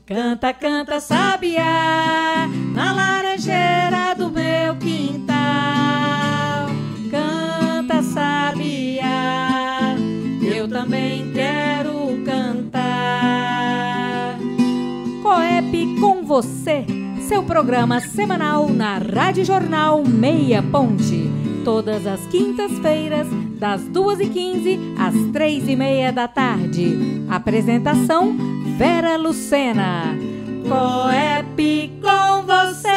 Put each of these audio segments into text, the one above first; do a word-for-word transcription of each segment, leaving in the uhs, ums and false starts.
Canta, canta, sabiá, na laranjeira do meu quintal. Canta, sabiá, eu também quero cantar. Coep com você, seu programa semanal na Rádio Jornal Meia Ponte. Todas as quintas-feiras, das duas e quinze às três e meia da tarde. Apresentação, Vera Lucena. Coep com você.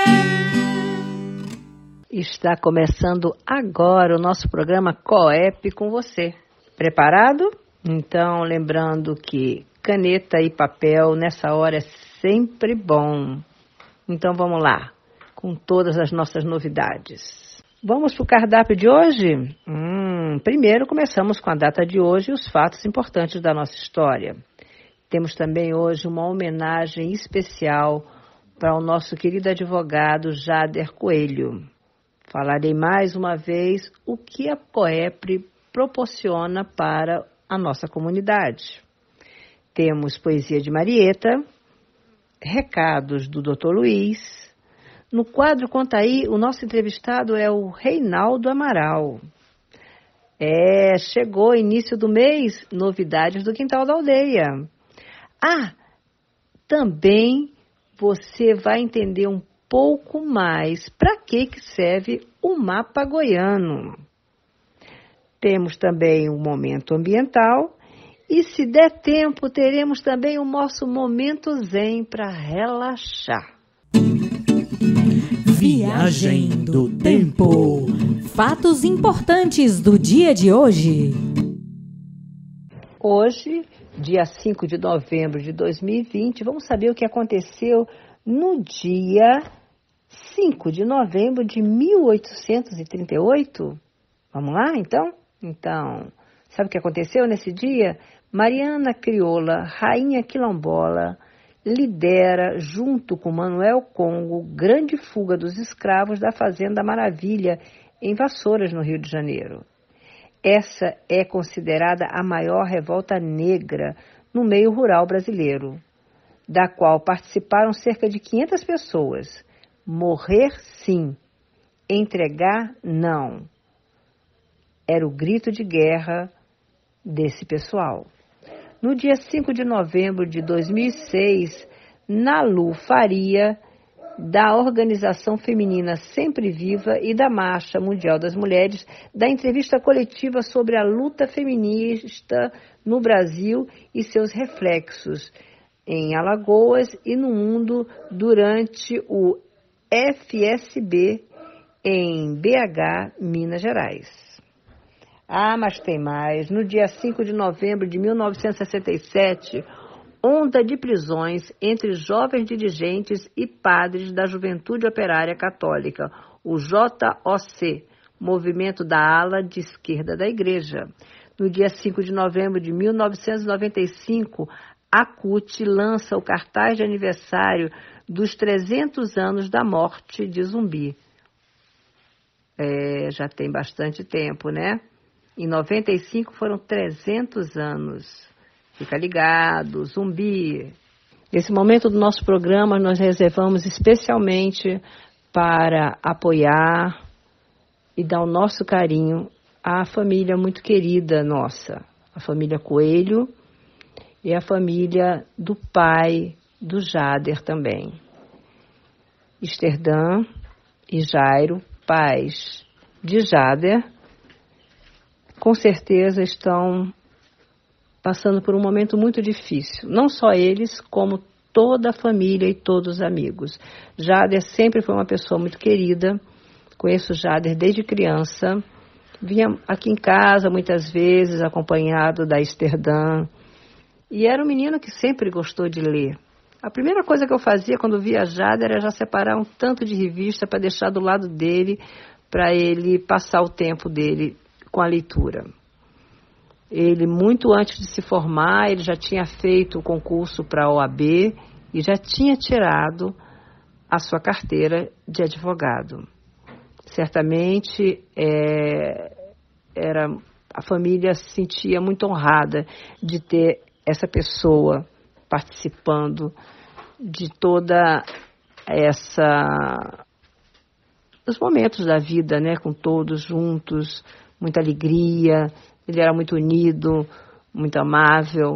Está começando agora o nosso programa Coep com você. Preparado? Então, lembrando que caneta e papel nessa hora é sempre bom. Então, vamos lá, com todas as nossas novidades. Vamos para o cardápio de hoje? Hum, primeiro, começamos com a data de hoje e os fatos importantes da nossa história. Temos também hoje uma homenagem especial para o nosso querido advogado Jader Coelho. Falarei mais uma vez o que a Coep proporciona para a nossa comunidade. Temos poesia de Marieta, recados do doutor Luiz. No quadro Conta Aí, o nosso entrevistado é o Reinaldo Amaral. É, chegou início do mês, novidades do Quintal da Aldeia. Ah, também você vai entender um pouco mais para que que serve o mapa goiano. Temos também o momento ambiental e, se der tempo, teremos também o nosso momento zen para relaxar. Viagem do Tempo. Fatos importantes do dia de hoje. Hoje, dia cinco de novembro de dois mil e vinte, vamos saber o que aconteceu no dia cinco de novembro de mil oitocentos e trinta e oito. Vamos lá, então? Então, sabe o que aconteceu nesse dia? Mariana Crioula, rainha quilombola, lidera, junto com Manuel Congo, grande fuga dos escravos da Fazenda Maravilha, em Vassouras, no Rio de Janeiro. Essa é considerada a maior revolta negra no meio rural brasileiro, da qual participaram cerca de quinhentas pessoas. Morrer, sim. Entregar, não. Era o grito de guerra desse pessoal. No dia cinco de novembro de dois mil e seis, Nalu Faria, da Organização Feminina Sempre Viva e da Marcha Mundial das Mulheres, dá entrevista coletiva sobre a luta feminista no Brasil e seus reflexos em Alagoas e no mundo durante o F S B em B H, Minas Gerais. Ah, mas tem mais. No dia cinco de novembro de mil novecentos e sessenta e sete, onda de prisões entre jovens dirigentes e padres da Juventude Operária Católica, o J O C, movimento da ala de esquerda da Igreja. No dia cinco de novembro de mil novecentos e noventa e cinco, a C U T lança o cartaz de aniversário dos trezentos anos da morte de Zumbi. É, já tem bastante tempo, né? Em noventa e cinco foram trezentos anos. Fica ligado, Zumbi. Nesse momento do nosso programa, nós reservamos especialmente para apoiar e dar o nosso carinho à família muito querida nossa, a família Coelho e a família do pai do Jader também. Esterdã e Jairo, pais de Jader, com certeza estão passando por um momento muito difícil. Não só eles, como toda a família e todos os amigos. Jader sempre foi uma pessoa muito querida. Conheço Jader desde criança. Vinha aqui em casa muitas vezes, acompanhado da Esterdã. E era um menino que sempre gostou de ler. A primeira coisa que eu fazia quando via Jader era já separar um tanto de revista para deixar do lado dele, para ele passar o tempo dele com a leitura. Ele, muito antes de se formar, ele já tinha feito o concurso para a O A B e já tinha tirado a sua carteira de advogado. Certamente, é, era, a família se sentia muito honrada de ter essa pessoa participando de toda essa os momentos da vida, né, com todos juntos, muita alegria. Ele era muito unido, muito amável.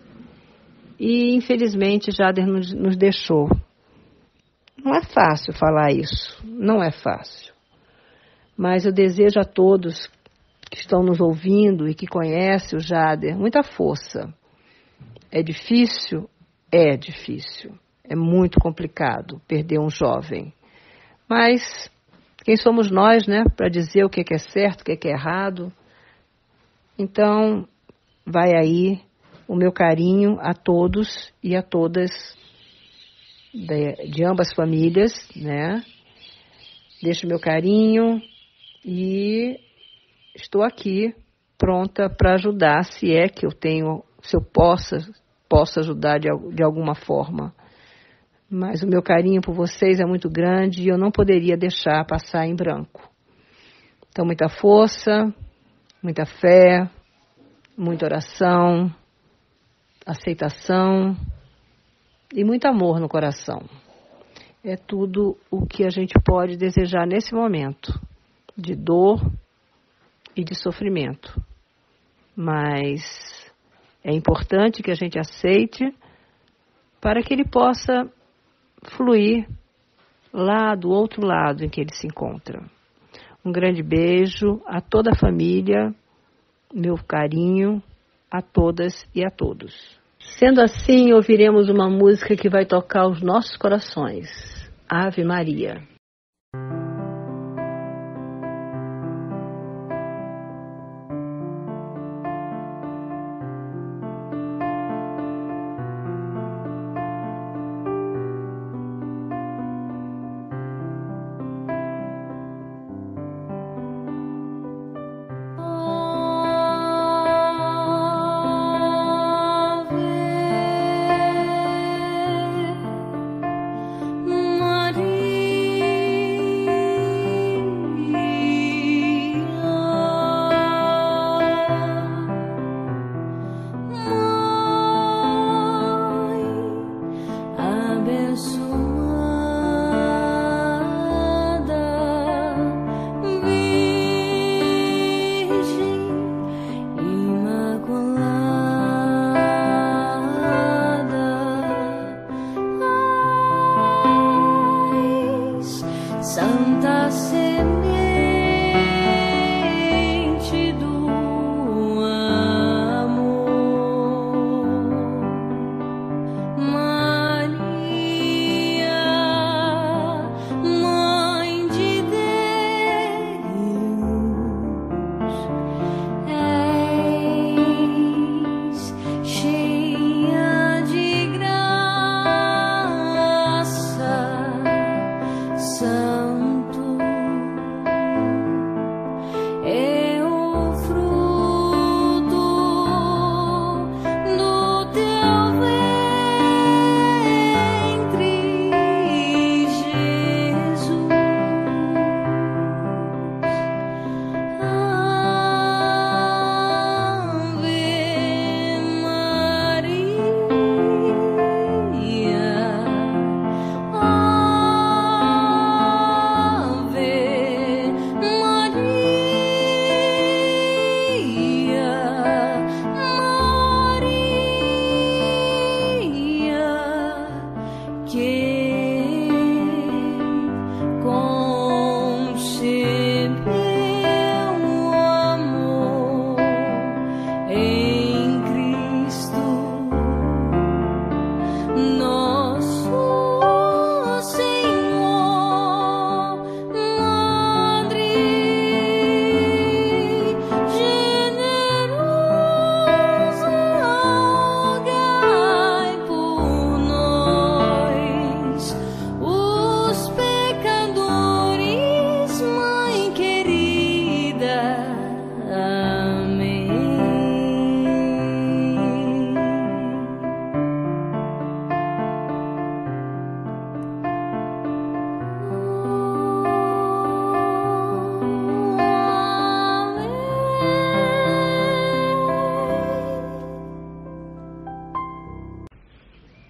E infelizmente Jader nos, nos deixou. Não é fácil falar isso, não é fácil. Mas eu desejo a todos que estão nos ouvindo e que conhecem o Jader muita força. É difícil? É difícil. É muito complicado perder um jovem. Mas quem somos nós, né, para dizer o que é certo, o que é errado? Então, vai aí o meu carinho a todos e a todas de, de ambas famílias, né? Deixo o meu carinho e estou aqui pronta para ajudar, se é que eu tenho, se eu possa, posso ajudar de, de alguma forma. Mas o meu carinho por vocês é muito grande e eu não poderia deixar passar em branco. Então, muita força, muita fé, muita oração, aceitação e muito amor no coração. É tudo o que a gente pode desejar nesse momento de dor e de sofrimento. Mas é importante que a gente aceite para que ele possa fluir lá do outro lado em que ele se encontra. Um grande beijo a toda a família, meu carinho a todas e a todos. Sendo assim, ouviremos uma música que vai tocar os nossos corações. Ave Maria. Maria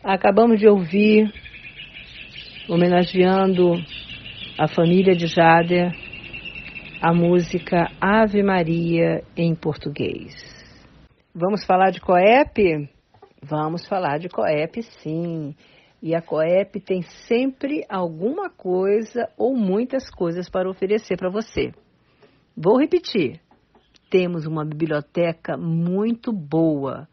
Acabamos de ouvir, homenageando a família de Jader, a música Ave Maria em português. Vamos falar de COEP? Vamos falar de COEP, sim. E a COEP tem sempre alguma coisa ou muitas coisas para oferecer para você. Vou repetir. Temos uma biblioteca muito boa,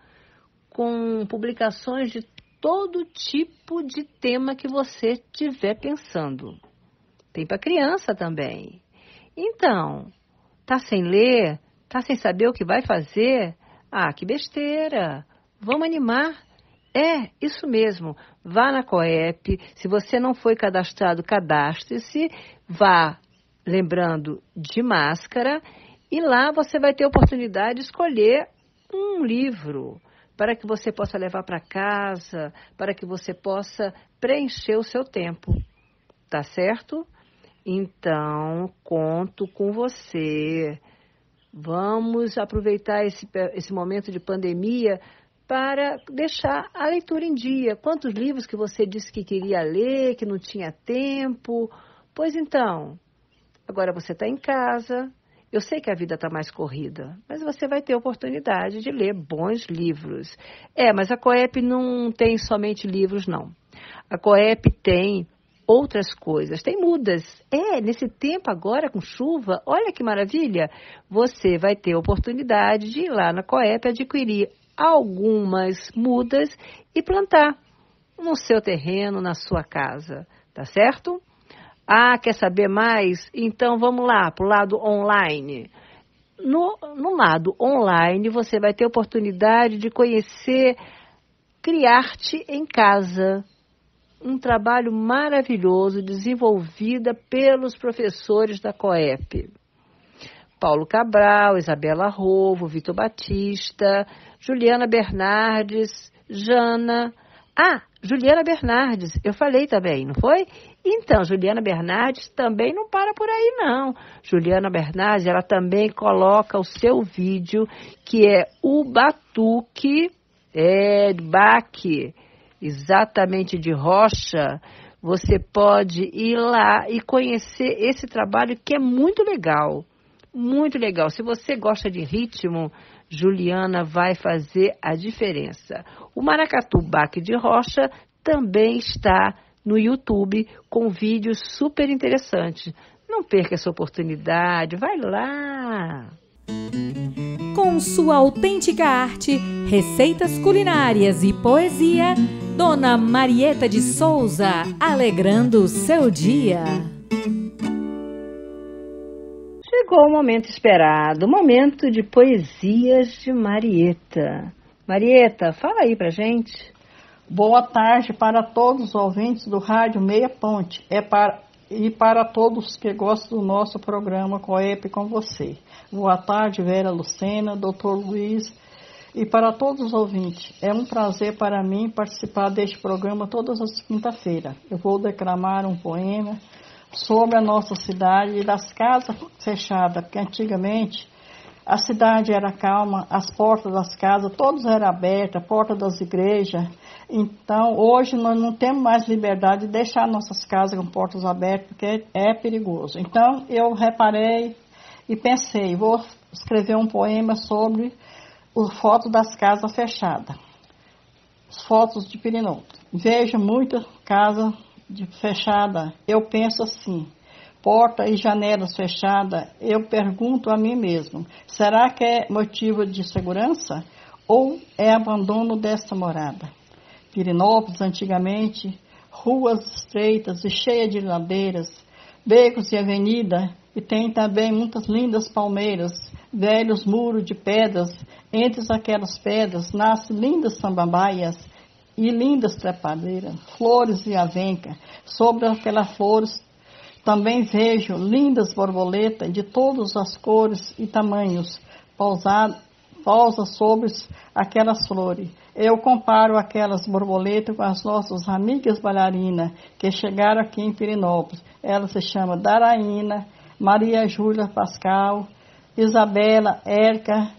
com publicações de todo tipo de tema que você estiver pensando. Tem para criança também. Então, tá sem ler? Tá sem saber o que vai fazer? Ah, que besteira! Vamos animar? É, isso mesmo. Vá na COEP. Se você não foi cadastrado, cadastre-se. Vá, lembrando, de máscara. E lá você vai ter a oportunidade de escolher um livro para que você possa levar para casa, para que você possa preencher o seu tempo. Tá certo? Então, conto com você. Vamos aproveitar esse, esse momento de pandemia para deixar a leitura em dia. Quantos livros que você disse que queria ler, que não tinha tempo? Pois então, agora você está em casa. Eu sei que a vida está mais corrida, mas você vai ter a oportunidade de ler bons livros. É, mas a COEP não tem somente livros, não. A COEP tem outras coisas, tem mudas. É, nesse tempo agora com chuva, olha que maravilha. Você vai ter a oportunidade de ir lá na COEP adquirir algumas mudas e plantar no seu terreno, na sua casa, tá certo? Ah, quer saber mais? Então vamos lá para o lado online. No, no lado online você vai ter a oportunidade de conhecer Criarte em Casa, um trabalho maravilhoso desenvolvido pelos professores da COEP. Paulo Cabral, Isabela Rovo, Vitor Batista, Juliana Bernardes, Jana. Ah, Juliana Bernardes, eu falei também, não foi? Então, Juliana Bernardes também não para por aí, não. Juliana Bernardes, ela também coloca o seu vídeo, que é o Batuque, é, Baque, exatamente de Rocha. Você pode ir lá e conhecer esse trabalho que é muito legal. Muito legal. Se você gosta de ritmo, Juliana vai fazer a diferença. O Maracatu Baque de Rocha também está no YouTube com vídeos super interessantes. Não perca essa oportunidade, vai lá! Com sua autêntica arte, receitas culinárias e poesia, Dona Marieta de Souza, alegrando o seu dia. Chegou o momento esperado, o momento de poesias de Marieta. Marieta, fala aí pra gente. Boa tarde para todos os ouvintes do Rádio Meia Ponte é para, e para todos que gostam do nosso programa COEP com você. Boa tarde, Vera Lucena, doutor Luiz e para todos os ouvintes. É um prazer para mim participar deste programa todas as quinta-feiras. Eu vou declamar um poema sobre a nossa cidade e das casas fechadas, porque antigamente a cidade era calma, as portas das casas, todas eram abertas, a porta das igrejas. Então, hoje nós não temos mais liberdade de deixar nossas casas com portas abertas, porque é perigoso. Então, eu reparei e pensei, vou escrever um poema sobre as fotos das casas fechadas, as fotos de Pirinópolis. Vejo muitas casas fechadas, eu penso assim, porta e janelas fechadas, eu pergunto a mim mesmo, será que é motivo de segurança ou é abandono desta morada? Pirinópolis, antigamente, ruas estreitas e cheias de ladeiras, becos e avenida, e tem também muitas lindas palmeiras, velhos muros de pedras, entre aquelas pedras nascem lindas samambaias e lindas trepadeiras, flores e avenca, sobre aquelas flores também vejo lindas borboletas de todas as cores e tamanhos, pousar, pousa sobre aquelas flores. Eu comparo aquelas borboletas com as nossas amigas bailarinas que chegaram aqui em Pirinópolis. Ela se chama Daraína, Maria Júlia Pascal, Isabela, Érica,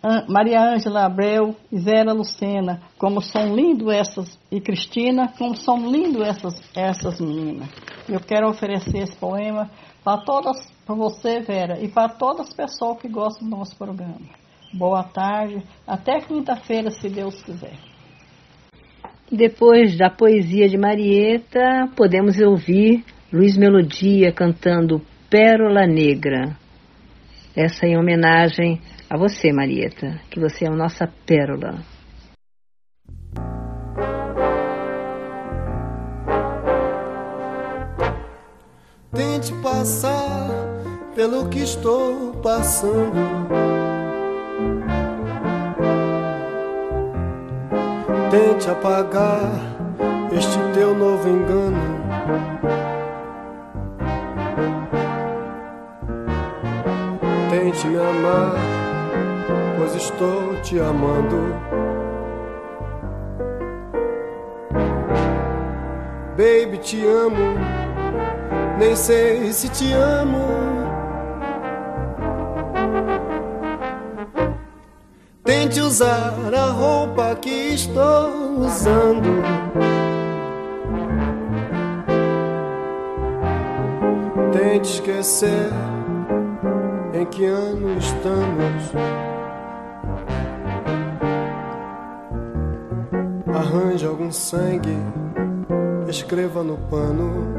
Maria Ângela Abreu e Vera Lucena, como são lindos essas, e Cristina, como são lindos essas, essas meninas. Eu quero oferecer esse poema para todas, para você, Vera, e para todas as pessoas que gostam do nosso programa. Boa tarde, até quinta-feira, se Deus quiser. Depois da poesia de Marieta, podemos ouvir Luiz Melodia cantando Pérola Negra. Essa em homenagem a você, Marieta, que você é a nossa pérola. Tente passar pelo que estou passando. Tente apagar este teu novo engano. Tente me amar, pois estou te amando. Baby, te amo, nem sei se te amo. Tente usar a roupa que estou usando. Tente esquecer em que ano estamos. Arranje algum sangue, escreva no pano.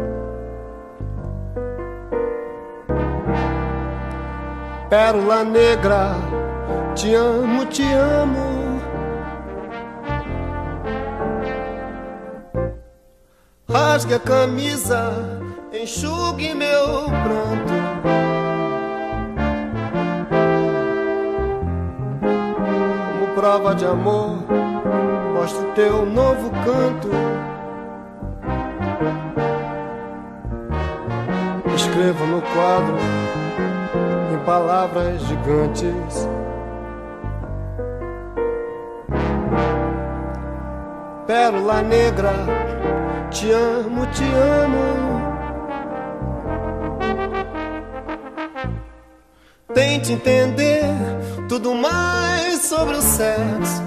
Pérola negra, te amo, te amo. Rasgue a camisa, enxugue meu pranto. Como prova de amor, mostre teu novo canto. Escreva no quadro, em palavras gigantes. Pérola negra, te amo, te amo. Tente entender tudo mais sobre o sexo.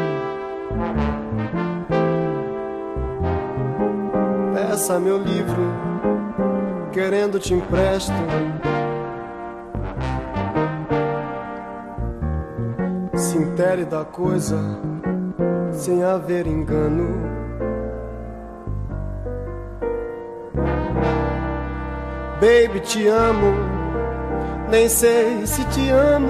Peça meu livro, querendo te empresto. Se intere da coisa, sem haver engano. Baby, te amo, nem sei se te amo.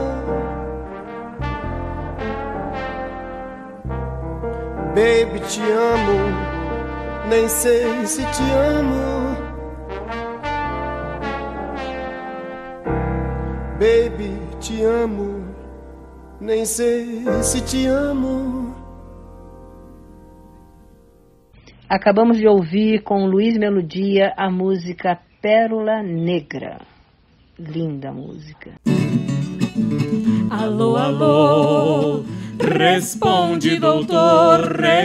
Baby, te amo, nem sei se te amo. Baby, te amo, nem sei se te amo. Acabamos de ouvir com Luiz Melodia a música Pérola Negra. Linda música. Alô, alô, responde, doutor,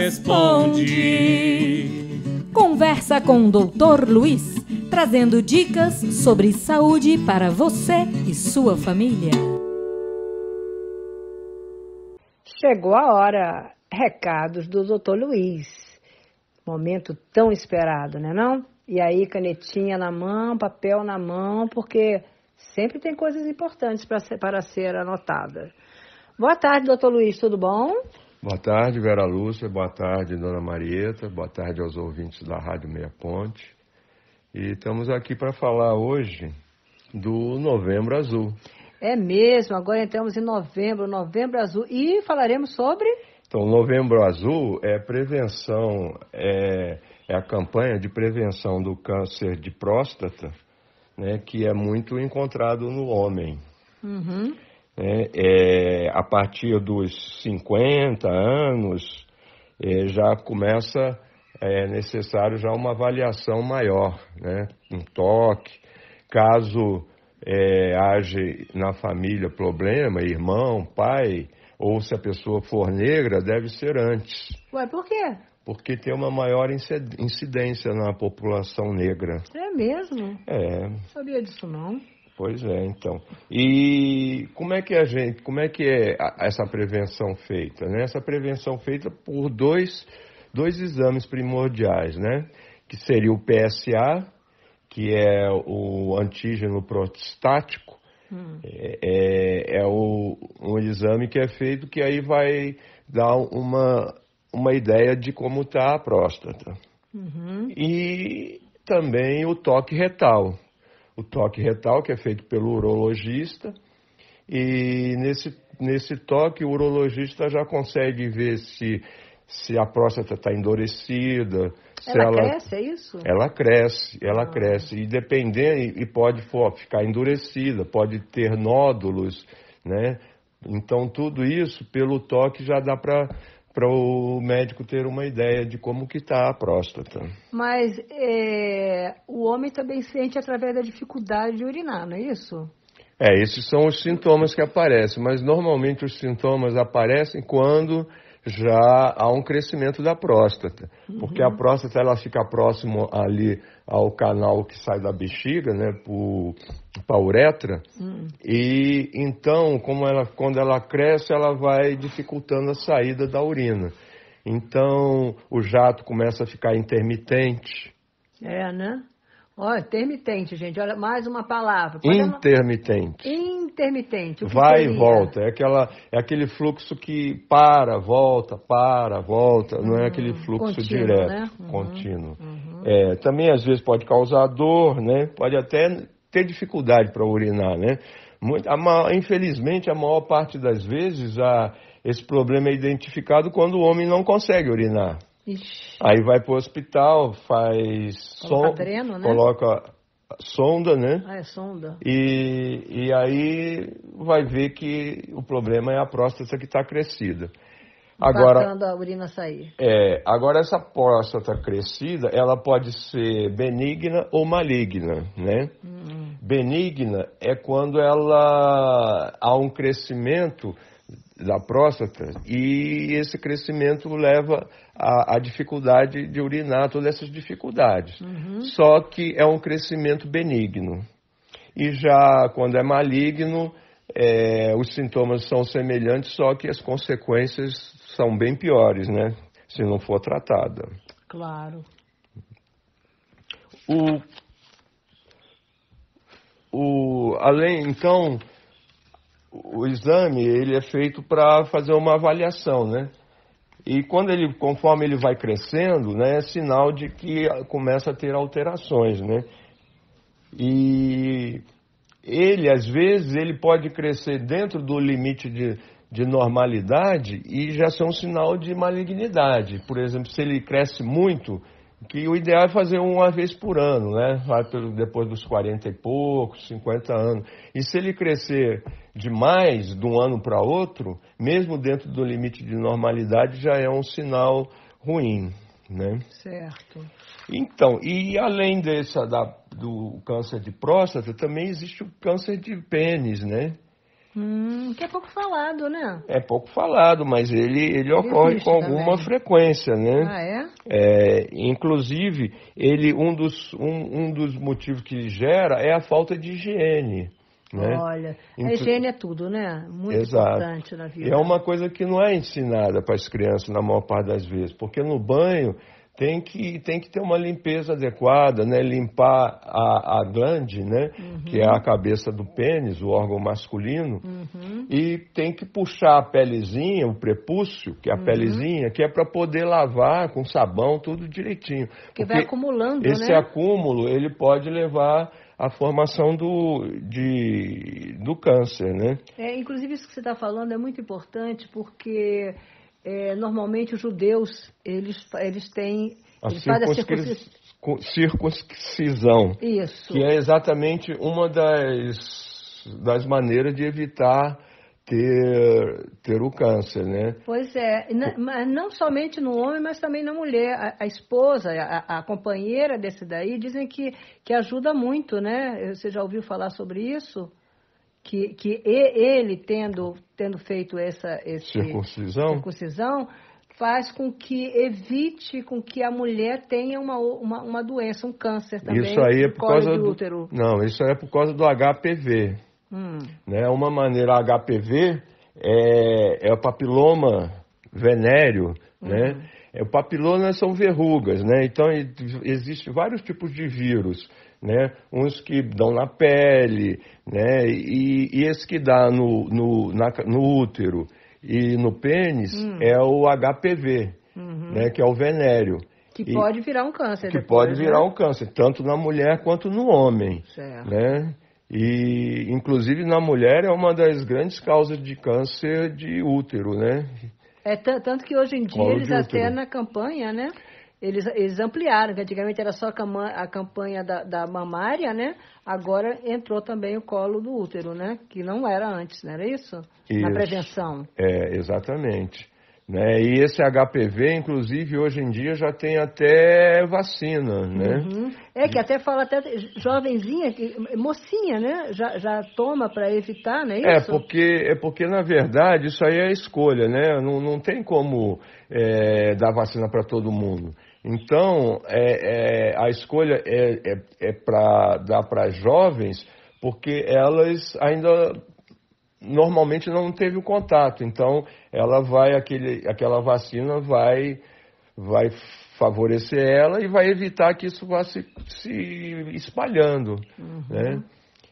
responde. Conversa com o doutor Luiz, trazendo dicas sobre saúde para você e sua família. Chegou a hora. Recados do doutor Luiz. Momento tão esperado, né não? E aí, canetinha na mão, papel na mão, porque sempre tem coisas importantes para ser, para ser anotadas. Boa tarde, doutor Luiz, tudo bom? Boa tarde, Vera Lúcia, boa tarde, dona Marieta, boa tarde aos ouvintes da Rádio Meia Ponte. E estamos aqui para falar hoje do Novembro Azul. É mesmo, agora entramos em novembro, Novembro Azul, e falaremos sobre... Então, Novembro Azul é prevenção, é, é a campanha de prevenção do câncer de próstata, né, que é muito encontrado no homem. Uhum. É, é, a partir dos cinquenta anos, é, já começa, é necessário já uma avaliação maior, né, um toque, caso é, haja na família problema, irmão, pai... ou se a pessoa for negra, deve ser antes. Ué, por quê? Porque tem uma maior incidência na população negra. É mesmo? É. Não sabia disso, não. Pois é, então. E como é que a gente, como é que é essa prevenção feita, né? Essa prevenção feita por dois, dois exames primordiais, né? Que seria o P S A, que é o antígeno prostático, hum. é, é, é o, um exame que é feito que aí vai dar uma, uma ideia de como está a próstata. Uhum. E também o toque retal. O toque retal, que é feito pelo urologista, e nesse, nesse toque o urologista já consegue ver se, se a próstata está endurecida. Se ela, ela cresce, é isso? Ela cresce, ela ah. cresce, e dependendo, e pode for, ficar endurecida, pode ter nódulos, né? Então tudo isso, pelo toque, já dá para... para o médico ter uma ideia de como que está a próstata. Mas é, o homem também sente através da dificuldade de urinar, não é isso? É, esses são os sintomas que aparecem, mas normalmente os sintomas aparecem quando já há um crescimento da próstata, uhum. porque a próstata ela fica próximo ali ao canal que sai da bexiga, né, para a uretra, uhum. e então, como ela, quando ela cresce, ela vai dificultando a saída da urina. Então, o jato começa a ficar intermitente. É, né? Olha, intermitente, gente. Olha, mais uma palavra. Pode intermitente. Uma... Intermitente. O que Vai seria? E volta. É, aquela, é aquele fluxo que para, volta, para, volta. Não é aquele fluxo contínuo, direto, né? Uhum, contínuo. Uhum. É, também, às vezes, pode causar dor, né? Pode até ter dificuldade para urinar, né? Muito, a, infelizmente, a maior parte das vezes, a, esse problema é identificado quando o homem não consegue urinar. Ixi. Aí vai para o hospital, faz coloca som, dreno, né? coloca sonda, né? Ah, é sonda. E, e aí vai ver que o problema é a próstata que está crescida. Agora, passando a urina sair. É, agora essa próstata crescida, ela pode ser benigna ou maligna, né? Hum. Benigna é quando ela há um crescimento da próstata e esse crescimento leva à dificuldade de urinar, todas essas dificuldades. Uhum. Só que é um crescimento benigno. E já quando é maligno, é, os sintomas são semelhantes, só que as consequências são bem piores, né? Se não for tratada. Claro. O, o, além, então... O exame, ele é feito para fazer uma avaliação, né? E quando ele, conforme ele vai crescendo, né, é sinal de que começa a ter alterações, né? E ele, às vezes, ele pode crescer dentro do limite de, de normalidade e já ser um sinal de malignidade. Por exemplo, se ele cresce muito, que o ideal é fazer uma vez por ano, né? Vai depois dos quarenta e poucos, cinquenta anos. E se ele crescer demais de um ano para outro, mesmo dentro do limite de normalidade, já é um sinal ruim, né? Certo. Então, e além dessa, da, do câncer de próstata, também existe o câncer de pênis, né? Hum, que é pouco falado, né? É pouco falado, mas ele, ele, ele ocorre com alguma também. frequência, né? Ah, é? É, inclusive, ele, um, dos, um, um dos motivos que gera é a falta de higiene. Né? Olha, então, a higiene é tudo, né? Muito exato. importante na vida. E é uma coisa que não é ensinada para as crianças na maior parte das vezes, porque no banho tem que, tem que ter uma limpeza adequada, né? Limpar a, a glande, né? Uhum. Que é a cabeça do pênis, o órgão masculino, uhum. E tem que puxar a pelezinha, o prepúcio, que é a uhum. pelezinha, que é para poder lavar com sabão, tudo direitinho. Que vai acumulando, esse né? acúmulo, ele pode levar à formação do, de, do câncer, né? É, inclusive isso que você está falando é muito importante, porque... É, normalmente os judeus, eles, eles têm... A eles circunscris... a circuncisão. Isso. Que é exatamente uma das, das maneiras de evitar ter, ter o câncer, né? Pois é, mas não somente no homem, mas também na mulher. A, a esposa, a, a companheira desse daí, dizem que, que ajuda muito, né? Você já ouviu falar sobre isso? Que, que ele, tendo, tendo feito essa esse, circuncisão, circuncisão faz com que evite com que a mulher tenha uma, uma, uma doença, um câncer também. Isso aí é por colo causa de do útero. Não, isso aí é por causa do H P V. Hum. Né? Uma maneira H P V é, é o papiloma venéreo, Uhum. né? É, o papiloma são verrugas, né? Então existem vários tipos de vírus, né? Uns que dão na pele, né? E, e esse que dá no, no, na, no útero e no pênis hum. é o H P V, uhum. né? Que é o venéreo. Que e, pode virar um câncer Que depois, pode virar né? um câncer, tanto na mulher quanto no homem, certo. né? E, inclusive, na mulher é uma das grandes causas de câncer de útero, né? É t- tanto que hoje em dia Colo eles de até útero. na campanha, né? Eles, eles ampliaram, que antigamente era só a, cama, a campanha da, da mamária, né? Agora entrou também o colo do útero, né? Que não era antes, não era isso? Isso. Na prevenção. É, exatamente. Né? E esse H P V, inclusive, hoje em dia já tem até vacina, né? Uhum. É que até fala até jovenzinha, que- mocinha, né? Já, já toma para evitar, não é É isso? porque, é porque, na verdade, isso aí é escolha, né? Não, não tem como é, dar vacina para todo mundo. Então, é, é, a escolha é, é, é para dar para jovens, porque elas ainda normalmente não teve o contato. Então, ela vai, aquele, aquela vacina vai, vai favorecer ela e vai evitar que isso vá se, se espalhando, Uhum. né?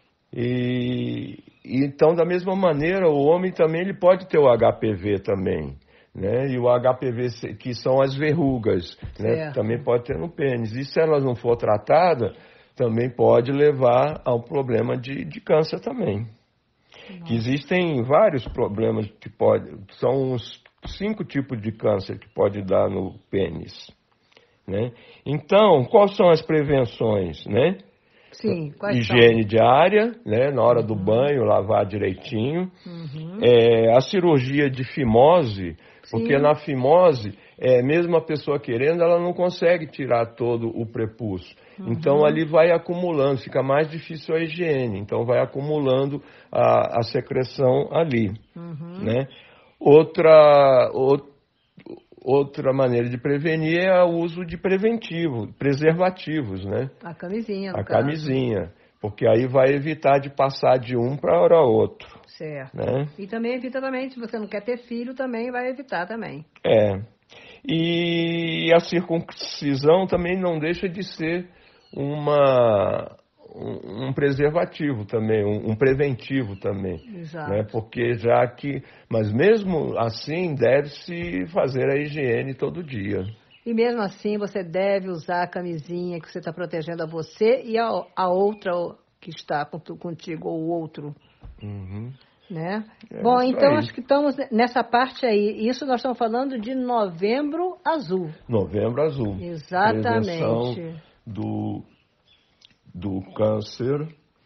E, e então, da mesma maneira, o homem também ele pode ter o H P V também, né? E o H P V, que são as verrugas, né? Certo. Também pode ter no pênis. E se elas não for tratada, também pode levar ao problema de, de câncer também. Que existem vários problemas que pode, são uns cinco tipos de câncer que pode dar no pênis, né? Então, quais são as prevenções, né? Sim, quais Higiene diária, né? Na hora do banho, lavar direitinho. Uhum. É, a cirurgia de fimose, porque Sim. na fimose, é, mesmo a pessoa querendo, ela não consegue tirar todo o prepúcio. Uhum. Então ali vai acumulando, fica mais difícil a higiene. Então vai acumulando a, a secreção ali, Uhum. né? Outra, o, outra maneira de prevenir é o uso de preventivo, preservativos, né? A camisinha, no A caso. camisinha, porque aí vai evitar de passar de um para outro, Certo. né? E também evita também, se você não quer ter filho, também vai evitar também. É. E a circuncisão também não deixa de ser uma, um, um preservativo também, um, um preventivo também. Exato. Né? Porque já que, mas mesmo assim deve-se fazer a higiene todo dia. E mesmo assim você deve usar a camisinha que você está protegendo a você e a, a outra que está contigo, ou o outro. Uhum. Né? É Bom, isso então aí. acho que estamos nessa parte aí. Isso nós estamos falando de Novembro Azul. Novembro Azul. Exatamente. Prevenção do, do câncer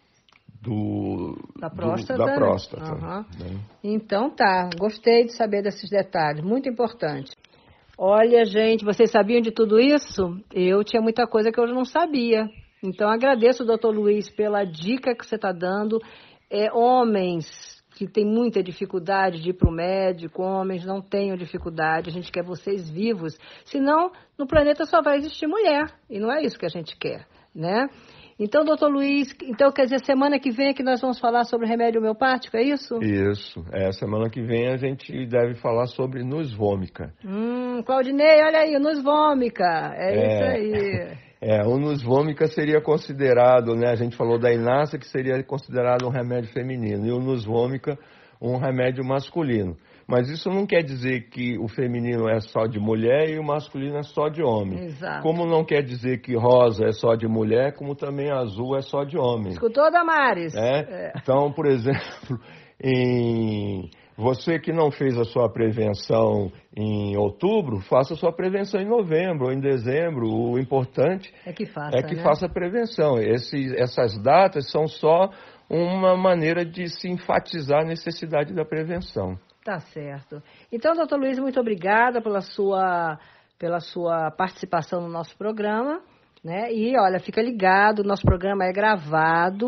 do, Da do- próstata. da próstata, Aham. né? Então tá, gostei de saber desses detalhes, muito importante. Olha, gente, vocês sabiam de tudo isso? Eu tinha muita coisa que eu não sabia. Então agradeço, doutor Luiz, pela dica que você está dando. É, homens que têm muita dificuldade de ir para o médico, homens não tenham dificuldade, a gente quer vocês vivos. Senão, no planeta só vai existir mulher, e não é isso que a gente quer, né? Então, doutor Luiz, então quer dizer, semana que vem é que nós vamos falar sobre remédio homeopático, é isso? Isso. É, semana que vem a gente deve falar sobre Nus Vômica. Hum, Claudinei, olha aí, Nus Vômica, é, É. isso aí. É, o Nus Vômica seria considerado, né? A gente falou da Inácia, que seria considerado um remédio feminino, e o Nus Vômica um remédio masculino. Mas isso não quer dizer que o feminino é só de mulher e o masculino é só de homem. Exato. Como não quer dizer que rosa é só de mulher, como também azul é só de homem. Escutou, Damares? É? É. Então, por exemplo, em... você que não fez a sua prevenção em outubro, faça a sua prevenção em novembro ou em dezembro. O importante É que faça, é que né? faça a prevenção. Esse, essas datas são só uma maneira de se enfatizar a necessidade da prevenção. Tá certo. Então, doutor Luiz, muito obrigada pela sua, pela sua participação no nosso programa, né? E, olha, fica ligado, nosso programa é gravado,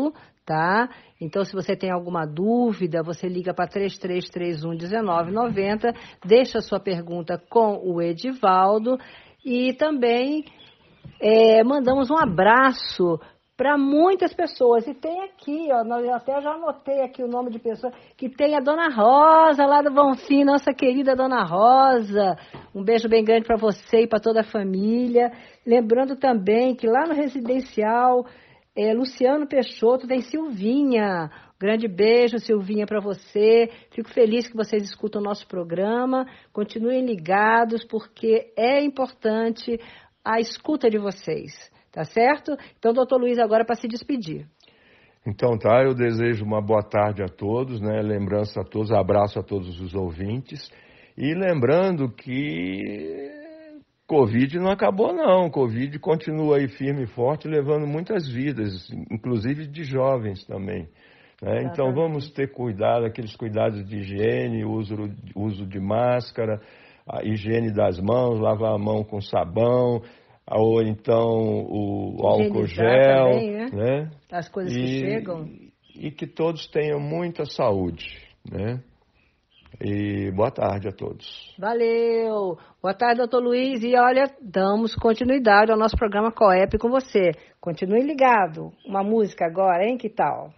tá? Então, se você tem alguma dúvida, você liga para três três três um, um nove nove zero, deixa a sua pergunta com o Edivaldo e também é, mandamos um abraço para muitas pessoas. E tem aqui, ó, eu até já anotei aqui o nome de pessoa, que tem a Dona Rosa lá do Bonfim, nossa querida Dona Rosa. Um beijo bem grande para você e para toda a família. Lembrando também que lá no residencial é, Luciano Peixoto tem Silvinha. Grande beijo, Silvinha, para você. Fico feliz que vocês escutam o nosso programa. Continuem ligados, porque é importante a escuta de vocês. Tá certo? Então, doutor Luiz, agora para se despedir. Então tá, eu desejo uma boa tarde a todos, né? Lembrança a todos, abraço a todos os ouvintes. E lembrando que Covid não acabou não, Covid continua aí firme e forte, levando muitas vidas, inclusive de jovens também. Né? Então vamos ter cuidado, aqueles cuidados de higiene, uso, uso de máscara, a higiene das mãos, lavar a mão com sabão, ou então o álcool gel, também, né? né? As coisas e, que chegam. E que todos tenham muita saúde, né? E boa tarde a todos. Valeu! Boa tarde, doutor Luiz. E olha, damos continuidade ao nosso programa Coep com você. Continue ligado. Uma música agora, hein? Que tal?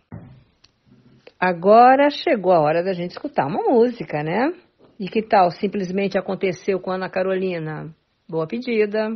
Agora chegou a hora da gente escutar uma música, né? E que tal? Simplesmente Aconteceu com Ana Carolina. Boa pedida.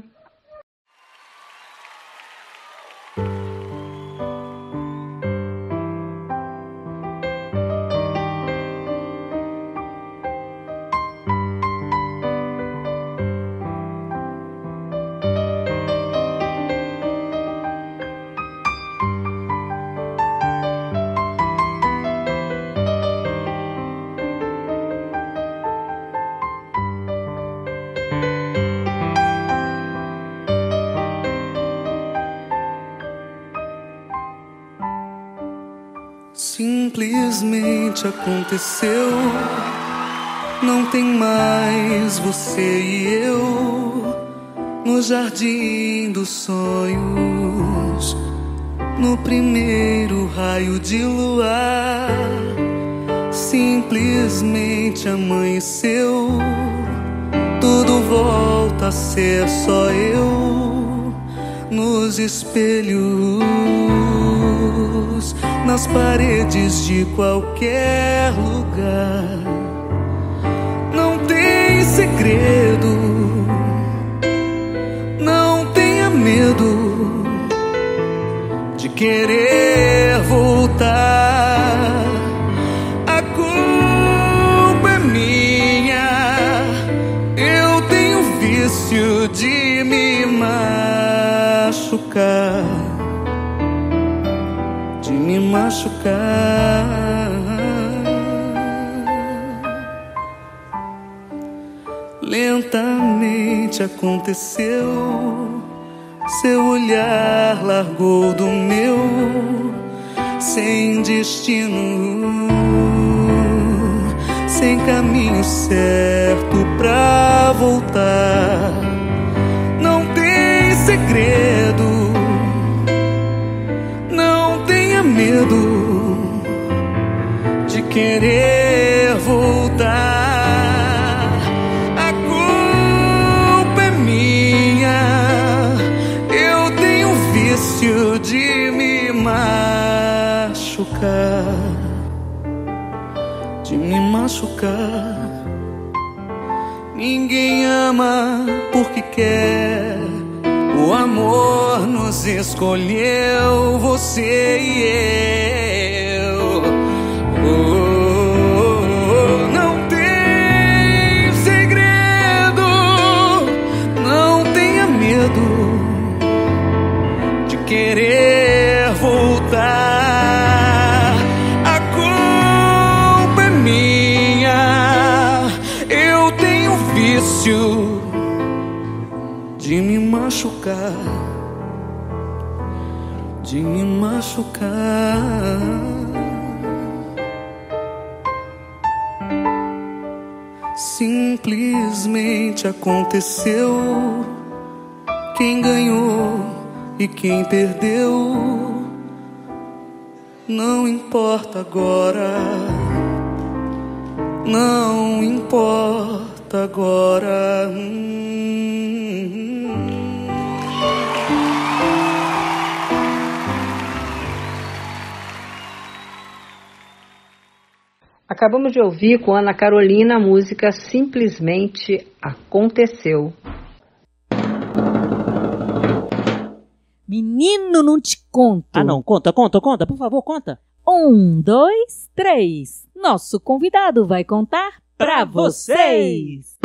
Simplesmente aconteceu, não tem mais você e eu no jardim dos sonhos, no primeiro raio de luar. Simplesmente amanheceu, tudo volta a ser só eu nos espelhos, nas paredes de qualquer lugar. Não tem segredo, não tenha medo de querer voltar. A culpa é minha, eu tenho vício de me machucar, me machucar. Lentamente aconteceu, seu olhar largou do meu, sem destino, sem caminho certo pra voltar. Não tem segredo, medo de querer voltar. A culpa é minha, eu tenho vício de me machucar, de me machucar. Ninguém ama porque quer, o amor nos escolheu, você e eu. Oh, oh, oh. Não tem segredo, não tenha medo de querer voltar. A culpa é minha, eu tenho vício de me machucar, de me machucar. Simplesmente aconteceu, quem ganhou e quem perdeu não importa agora, não importa agora. Acabamos de ouvir com Ana Carolina a música Simplesmente Aconteceu. Menino, não te conto. Ah, não. Conta, conta, conta. Por favor, conta. Um, dois, três. Nosso convidado vai contar pra vocês.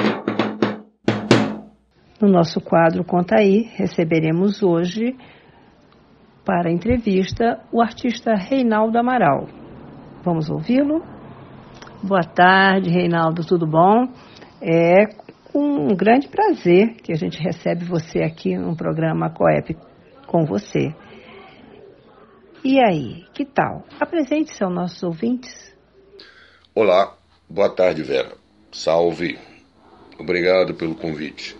No nosso quadro Conta Aí, receberemos hoje para a entrevista o artista Reinaldo Amaral. Vamos ouvi-lo? Boa tarde, Reinaldo, tudo bom? É com um grande prazer que a gente recebe você aqui no programa Coep com você. E aí, que tal? Apresente-se aos nossos ouvintes. Olá, boa tarde, Vera. Salve. Obrigado pelo convite.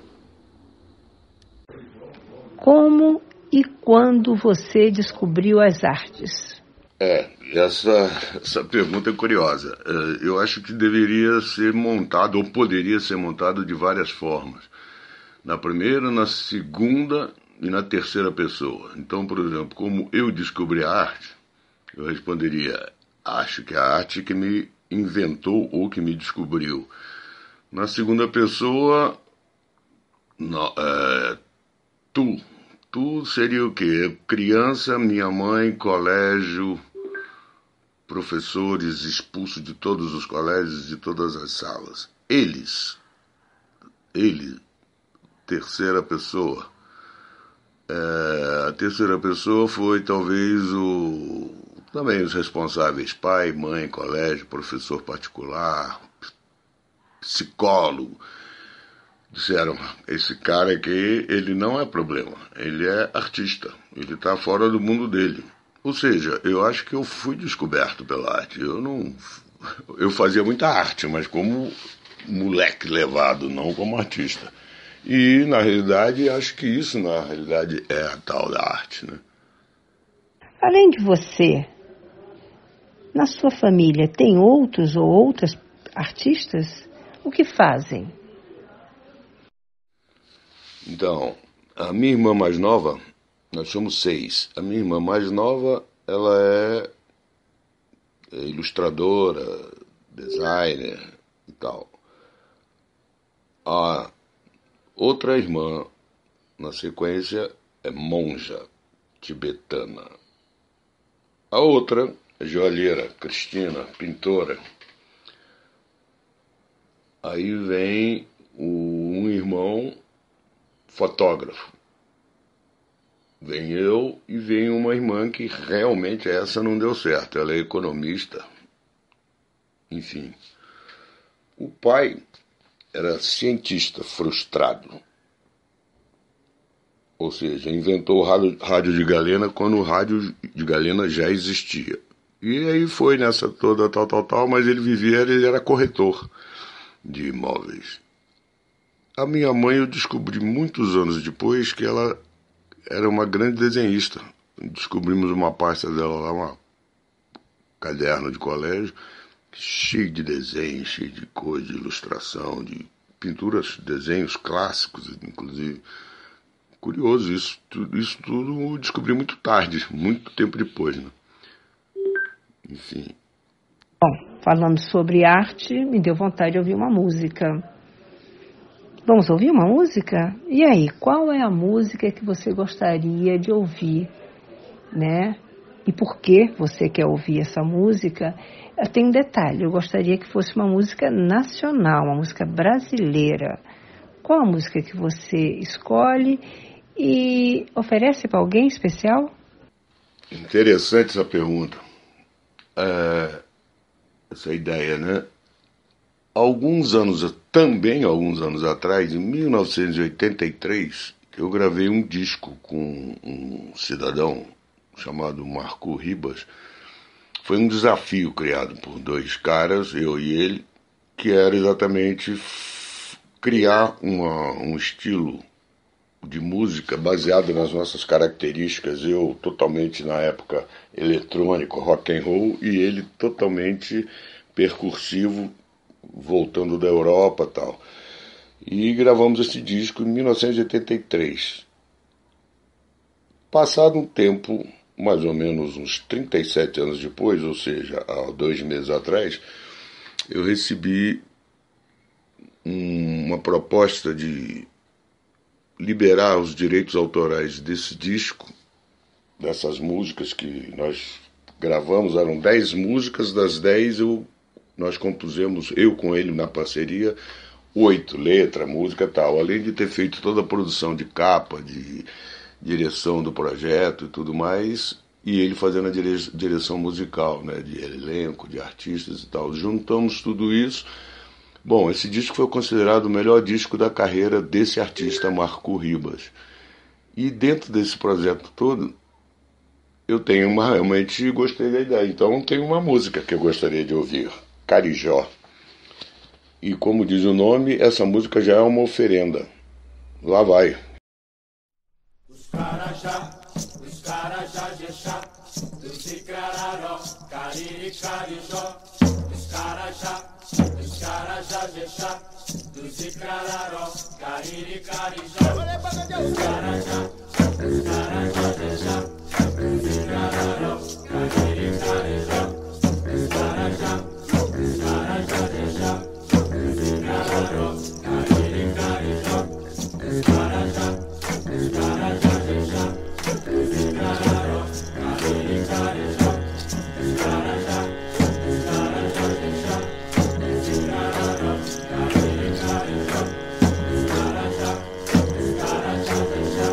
Como e quando você descobriu as artes? É, essa, essa pergunta é curiosa. Eu acho que deveria ser montado, ou poderia ser montado de várias formas. Na primeira, na segunda e na terceira pessoa. Então, por exemplo, como eu descobri a arte, eu responderia, acho que a arte que me inventou ou que me descobriu. Na segunda pessoa, no, é, tu. Tu seria o quê? Criança, minha mãe, colégio, professores expulsos de todos os colégios, de todas as salas. Eles. Ele. Terceira pessoa. É, a terceira pessoa foi talvez o... também os responsáveis. Pai, mãe, colégio, professor particular, psicólogo. Disseram, esse cara aqui, ele não é problema, ele é artista, ele está fora do mundo dele. Ou seja, eu acho que eu fui descoberto pela arte. Eu não, eu fazia muita arte, mas como moleque levado, não como artista. E, na realidade, acho que isso, na realidade, é a tal da arte, né? Além de você, na sua família, tem outros ou outras artistas? O que fazem? Então, a minha irmã mais nova, nós somos seis. A minha irmã mais nova, ela é ilustradora, designer e tal. A outra irmã, na sequência, é monja tibetana. A outra é joalheira, Cristina, pintora. Aí vem o, um irmão fotógrafo. Vem eu e vem uma irmã que realmente essa não deu certo. Ela é economista. Enfim. O pai era cientista frustrado. Ou seja, inventou o rádio, rádio de galena quando o rádio de galena já existia. E aí foi nessa toda tal, tal, tal, mas ele vivia, ele era corretor de imóveis. A minha mãe eu descobri muitos anos depois que ela era uma grande desenhista. Descobrimos uma pasta dela lá, um caderno de colégio, cheio de desenhos, cheio de cor, de ilustração, de pinturas, desenhos clássicos, inclusive. Curioso, isso, isso tudo eu descobri muito tarde, muito tempo depois, né? Enfim. Bom, falando sobre arte, me deu vontade de ouvir uma música. Vamos ouvir uma música? E aí, qual é a música que você gostaria de ouvir, né? E por que você quer ouvir essa música? Tem um detalhe, eu gostaria que fosse uma música nacional, uma música brasileira. Qual a música que você escolhe e oferece para alguém especial? Interessante essa pergunta. É, essa ideia, né? Alguns anos, também alguns anos atrás, em mil novecentos e oitenta e três, eu gravei um disco com um cidadão chamado Marco Ribas. Foi um desafio criado por dois caras, eu e ele, que era exatamente criar uma, um estilo de música baseado nas nossas características, eu totalmente na época eletrônico, rock and roll, e ele totalmente percursivo, voltando da Europa e tal. E gravamos esse disco em mil novecentos e oitenta e três. Passado um tempo, mais ou menos uns trinta e sete anos depois, ou seja, há dois meses atrás, eu recebi um, uma proposta de liberar os direitos autorais desse disco, dessas músicas que nós gravamos. Eram dez músicas, das dez eu, nós compusemos, eu com ele na parceria, oito, letra, música e tal, além de ter feito toda a produção de capa, de direção do projeto e tudo mais, e ele fazendo a dire direção musical, né, de elenco, de artistas e tal. Juntamos tudo isso. Bom, esse disco foi considerado o melhor disco da carreira desse artista, Marco Ribas. E dentro desse projeto todo, eu tenho uma, realmente gostei da ideia. Então tem uma música que eu gostaria de ouvir, Carijó. E como diz o nome, essa música já é uma oferenda. Lá vai. Os carajá, os carajá, jexá, os icrararó, cariri, carijó, os carajá, os carajá, jexá, dos icrararó, cariri, carijó, os carajá, os carajá, jexá, dos icrararó, cariri, carijó, os carajá, os carajá, jexá, dos icrararó, cariri, carijó, os carajá, os carajá, jexá, dos icrararó, cariri, carijó, os carajá, os carajá, jexá, dos icrararó, cariri, carijó, os carajá, os carajá, jexá,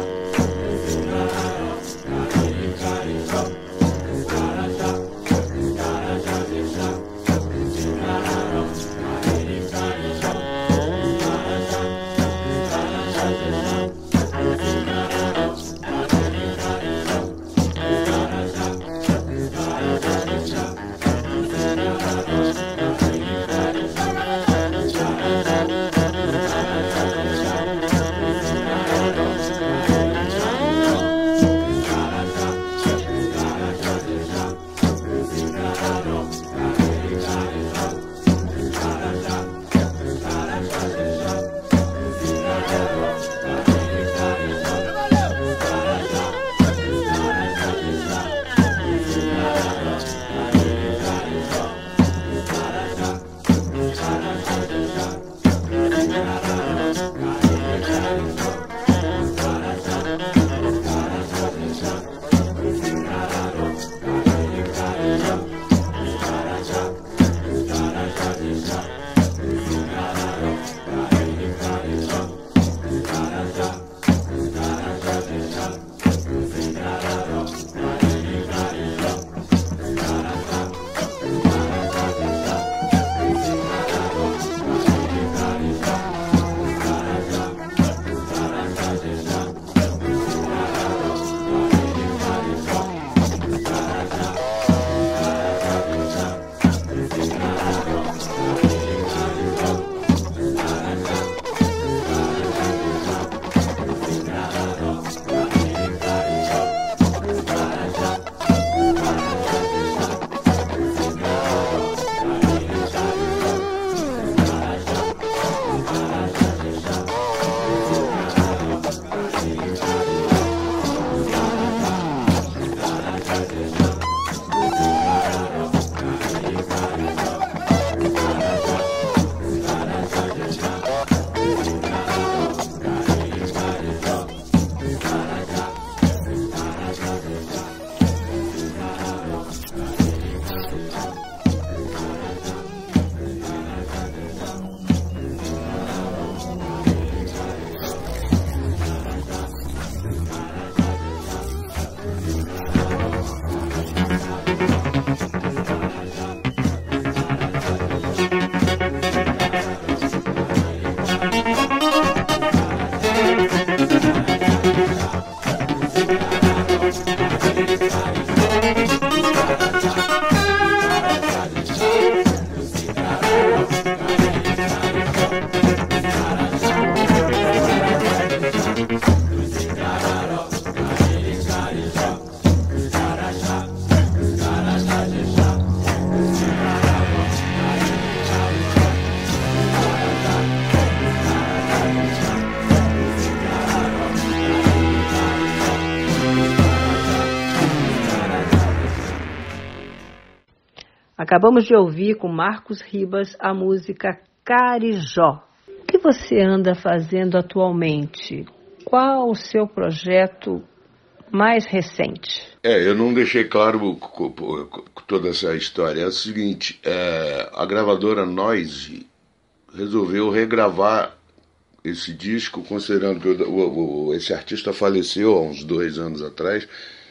Acabamos de ouvir com Marcos Ribas a música Carijó. O que você anda fazendo atualmente? Qual o seu projeto mais recente? É, eu não deixei claro toda essa história. É o seguinte, é, a gravadora Noise resolveu regravar esse disco, considerando que o, o, o, esse artista faleceu há uns dois anos atrás,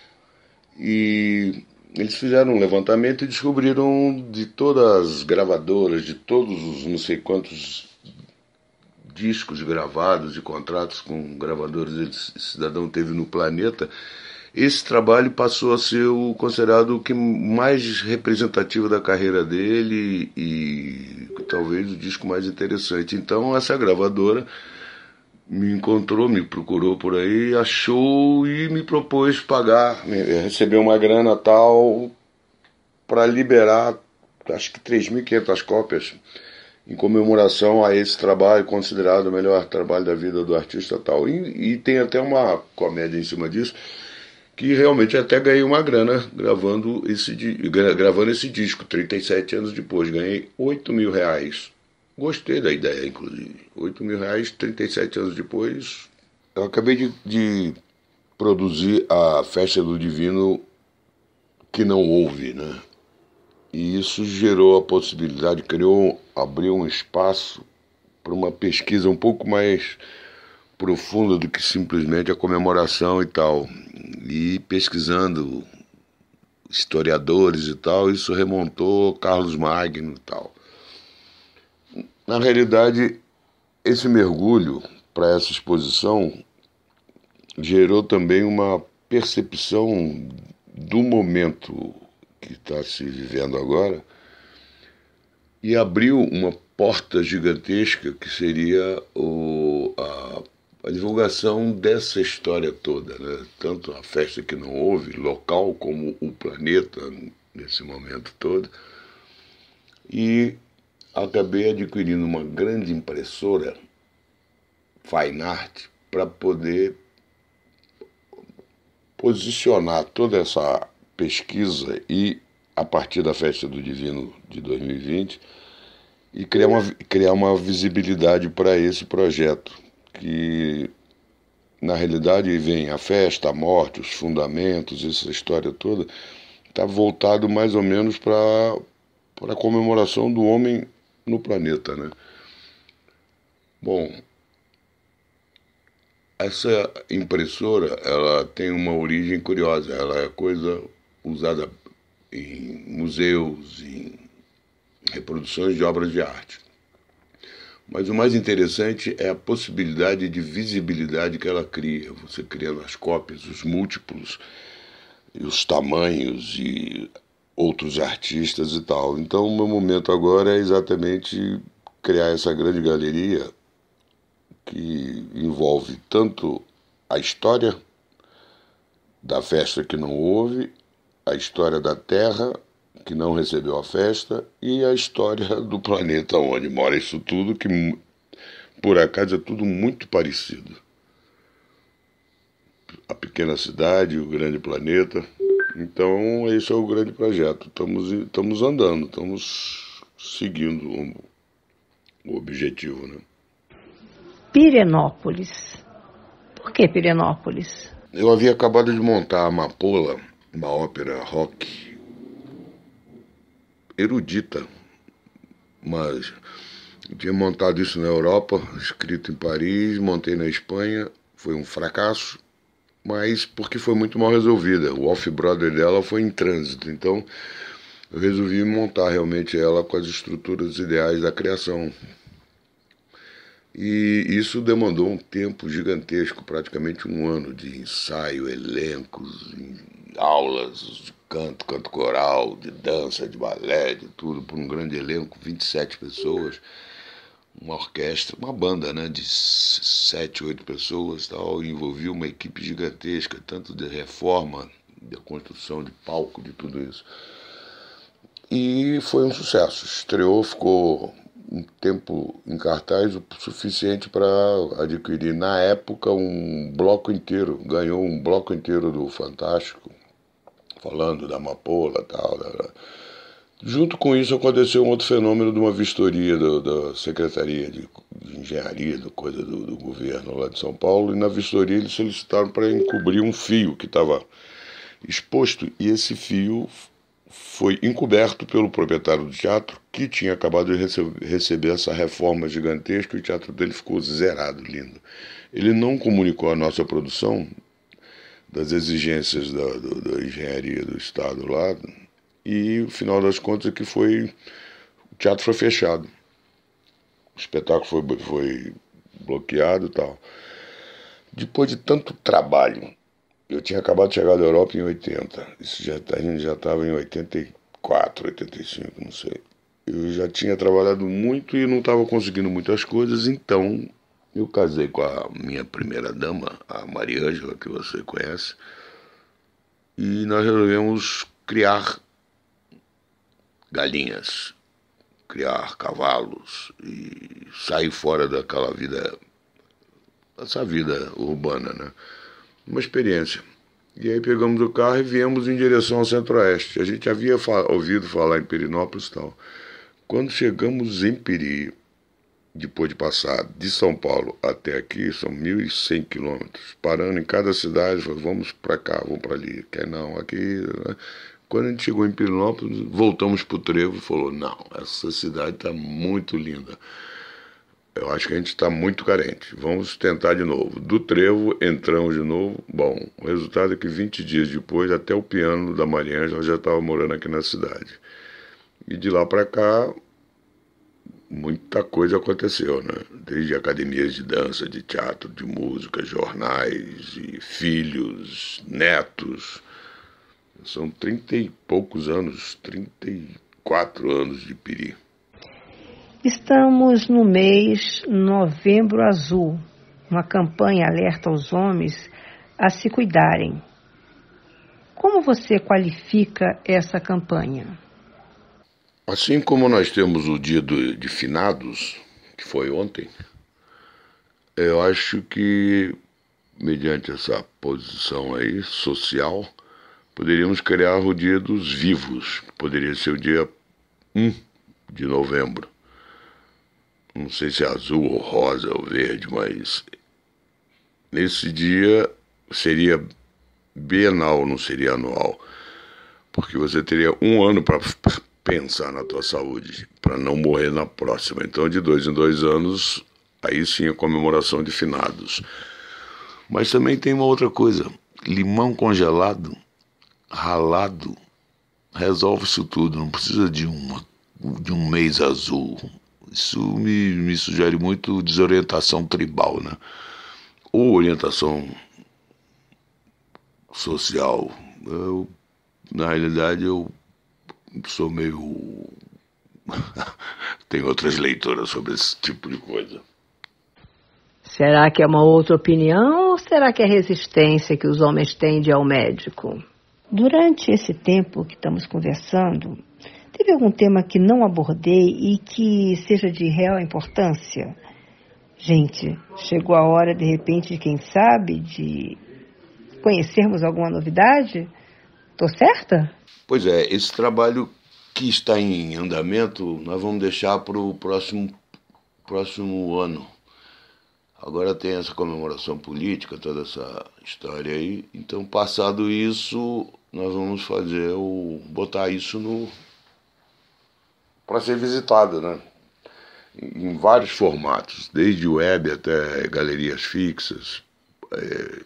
e eles fizeram um levantamento e descobriram de todas as gravadoras, de todos os não sei quantos discos gravados e contratos com gravadores esse cidadão teve no planeta, esse trabalho passou a ser o considerado o que mais representativo da carreira dele e talvez o disco mais interessante. Então essa gravadora me encontrou, me procurou por aí, achou e me propôs pagar, receber uma grana tal para liberar, acho que três mil e quinhentas cópias em comemoração a esse trabalho, considerado o melhor trabalho da vida do artista tal. E, e tem até uma comédia em cima disso, que realmente até ganhei uma grana gravando esse, gravando esse disco, trinta e sete anos depois. Ganhei oito mil reais. Gostei da ideia, inclusive. oito mil reais, trinta e sete anos depois. Eu acabei de, de produzir a Festa do Divino que não houve, né? E isso gerou a possibilidade, criou, abriu um espaço para uma pesquisa um pouco mais profunda do que simplesmente a comemoração e tal. E pesquisando historiadores e tal, isso remontou Carlos Magno e tal. Na realidade, esse mergulho para essa exposição gerou também uma percepção do momento que está se vivendo agora e abriu uma porta gigantesca que seria o, a, a divulgação dessa história toda, né? Tanto a festa que não houve, local, como o planeta nesse momento todo. E acabei adquirindo uma grande impressora Fine Art para poder posicionar toda essa pesquisa e a partir da Festa do Divino de dois mil e vinte e criar uma, criar uma visibilidade para esse projeto, que na realidade vem a festa, a morte, os fundamentos, essa história toda, está voltado mais ou menos para para a comemoração do homem no planeta, né? Bom, essa impressora, ela tem uma origem curiosa, ela é coisa usada em museus, em reproduções de obras de arte. Mas o mais interessante é a possibilidade de visibilidade que ela cria. Você criando as cópias, os múltiplos, e os tamanhos e outros artistas e tal. Então o meu momento agora é exatamente criar essa grande galeria que envolve tanto a história da festa que não houve, a história da Terra, que não recebeu a festa, e a história do planeta onde mora isso tudo, que por acaso é tudo muito parecido. A pequena cidade, o grande planeta. Então, esse é o grande projeto. Estamos, estamos andando, estamos seguindo o, o objetivo, né? Pirenópolis. Por que Pirenópolis? Eu havia acabado de montar a Amapola, uma ópera rock erudita, mas eu tinha montado isso na Europa, escrito em Paris, montei na Espanha, foi um fracasso, mas porque foi muito mal resolvida. O off-brother dela foi em trânsito, então eu resolvi montar realmente ela com as estruturas ideais da criação. E isso demandou um tempo gigantesco, praticamente um ano de ensaio, elencos, aulas de canto, canto coral, de dança, de balé, de tudo, por um grande elenco, vinte e sete pessoas, uma orquestra, uma banda, né, de sete, oito pessoas, tal, envolvia uma equipe gigantesca, tanto de reforma, de construção de palco, de tudo isso. E foi um sucesso, estreou, ficou um tempo em cartaz o suficiente para adquirir, na época, um bloco inteiro, ganhou um bloco inteiro do Fantástico, falando da Amapola e tal, Junto com isso aconteceu um outro fenômeno de uma vistoria do, da Secretaria de, de Engenharia, do, coisa do, do governo lá de São Paulo, e na vistoria eles solicitaram para encobrir um fio que estava exposto, e esse fio foi encoberto pelo proprietário do teatro, que tinha acabado de rece- receber essa reforma gigantesca, e o teatro dele ficou zerado, lindo. Ele não comunicou à nossa produção das exigências da, do, da engenharia do Estado lá, e o final das contas é que foi, o teatro foi fechado, o espetáculo foi, foi bloqueado e tal. Depois de tanto trabalho, eu tinha acabado de chegar da Europa em oitenta, isso já, a gente já estava em oitenta e quatro, oitenta e cinco, não sei. Eu já tinha trabalhado muito e não estava conseguindo muitas coisas, então eu casei com a minha primeira dama, a Maria Ângela, que você conhece, e nós resolvemos criar galinhas, criar cavalos e sair fora daquela vida, essa vida urbana, né? Uma experiência. E aí pegamos o carro e viemos em direção ao Centro-Oeste. A gente havia fa- ouvido falar em Perinópolis e tal. Quando chegamos em Peri, depois de passar de São Paulo até aqui, são mil e cem quilômetros, parando em cada cidade, falamos, vamos para cá, vamos para ali, quer não, aqui... Né? Quando a gente chegou em Perinópolis, voltamos para o Trevo e falou, não, essa cidade está muito linda. Eu acho que a gente está muito carente. Vamos tentar de novo. Do Trevo, entramos de novo. Bom, o resultado é que vinte dias depois, até o piano da Maria Ângela já estava morando aqui na cidade. E de lá para cá, muita coisa aconteceu, né? Desde academias de dança, de teatro, de música, jornais, e filhos, netos. São trinta e poucos anos, trinta e quatro anos de Peri. Estamos no mês Novembro Azul, uma campanha alerta aos homens a se cuidarem. Como você qualifica essa campanha? Assim como nós temos o dia do, de finados, que foi ontem, eu acho que, mediante essa posição aí social, poderíamos criar o dia dos vivos, que poderia ser o dia um de novembro. Não sei se é azul ou rosa ou verde, mas nesse dia seria bienal, não seria anual, porque você teria um ano para pensar na tua saúde, para não morrer na próxima. Então, de dois em dois anos, aí sim a comemoração de finados. Mas também tem uma outra coisa, limão congelado, ralado, resolve isso tudo, não precisa de, uma, de um mês azul. Isso me, me sugere muito desorientação tribal, né? Ou orientação social. Eu, na realidade, eu sou meio... Tenho outras leituras sobre esse tipo de coisa. Será que é uma outra opinião ou será que é resistência que os homens têm de ir ao médico? Durante esse tempo que estamos conversando, teve algum tema que não abordei e que seja de real importância? Gente, chegou a hora, de repente, de quem sabe, de conhecermos alguma novidade? Tô certa? Pois é, esse trabalho que está em andamento, nós vamos deixar para o próximo, próximo ano. Agora tem essa comemoração política, toda essa história aí. Então, passado isso, nós vamos fazer o... botar isso no... para ser visitado, né? Em vários formatos, desde web até galerias fixas é,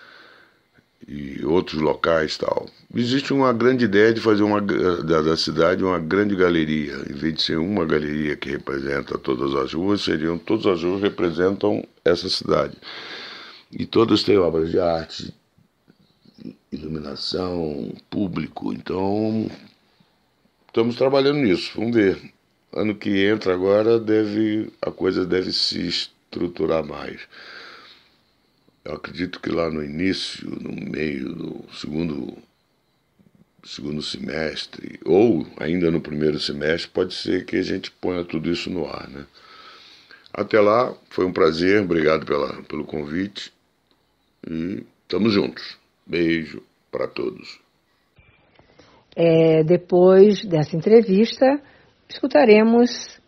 e outros locais e tal. Existe uma grande ideia de fazer uma, da, da cidade uma grande galeria. Em vez de ser uma galeria que representa todas as ruas, seriam todas as ruas representam essa cidade. E todas têm obras de arte, iluminação, público. Então, estamos trabalhando nisso, vamos ver. Ano que entra agora, deve, a coisa deve se estruturar mais. Eu acredito que lá no início, no meio do segundo, segundo semestre, ou ainda no primeiro semestre, pode ser que a gente ponha tudo isso no ar, né? Até lá, foi um prazer, obrigado pela, pelo convite e estamos juntos. Beijo para todos. É, depois dessa entrevista, escutaremos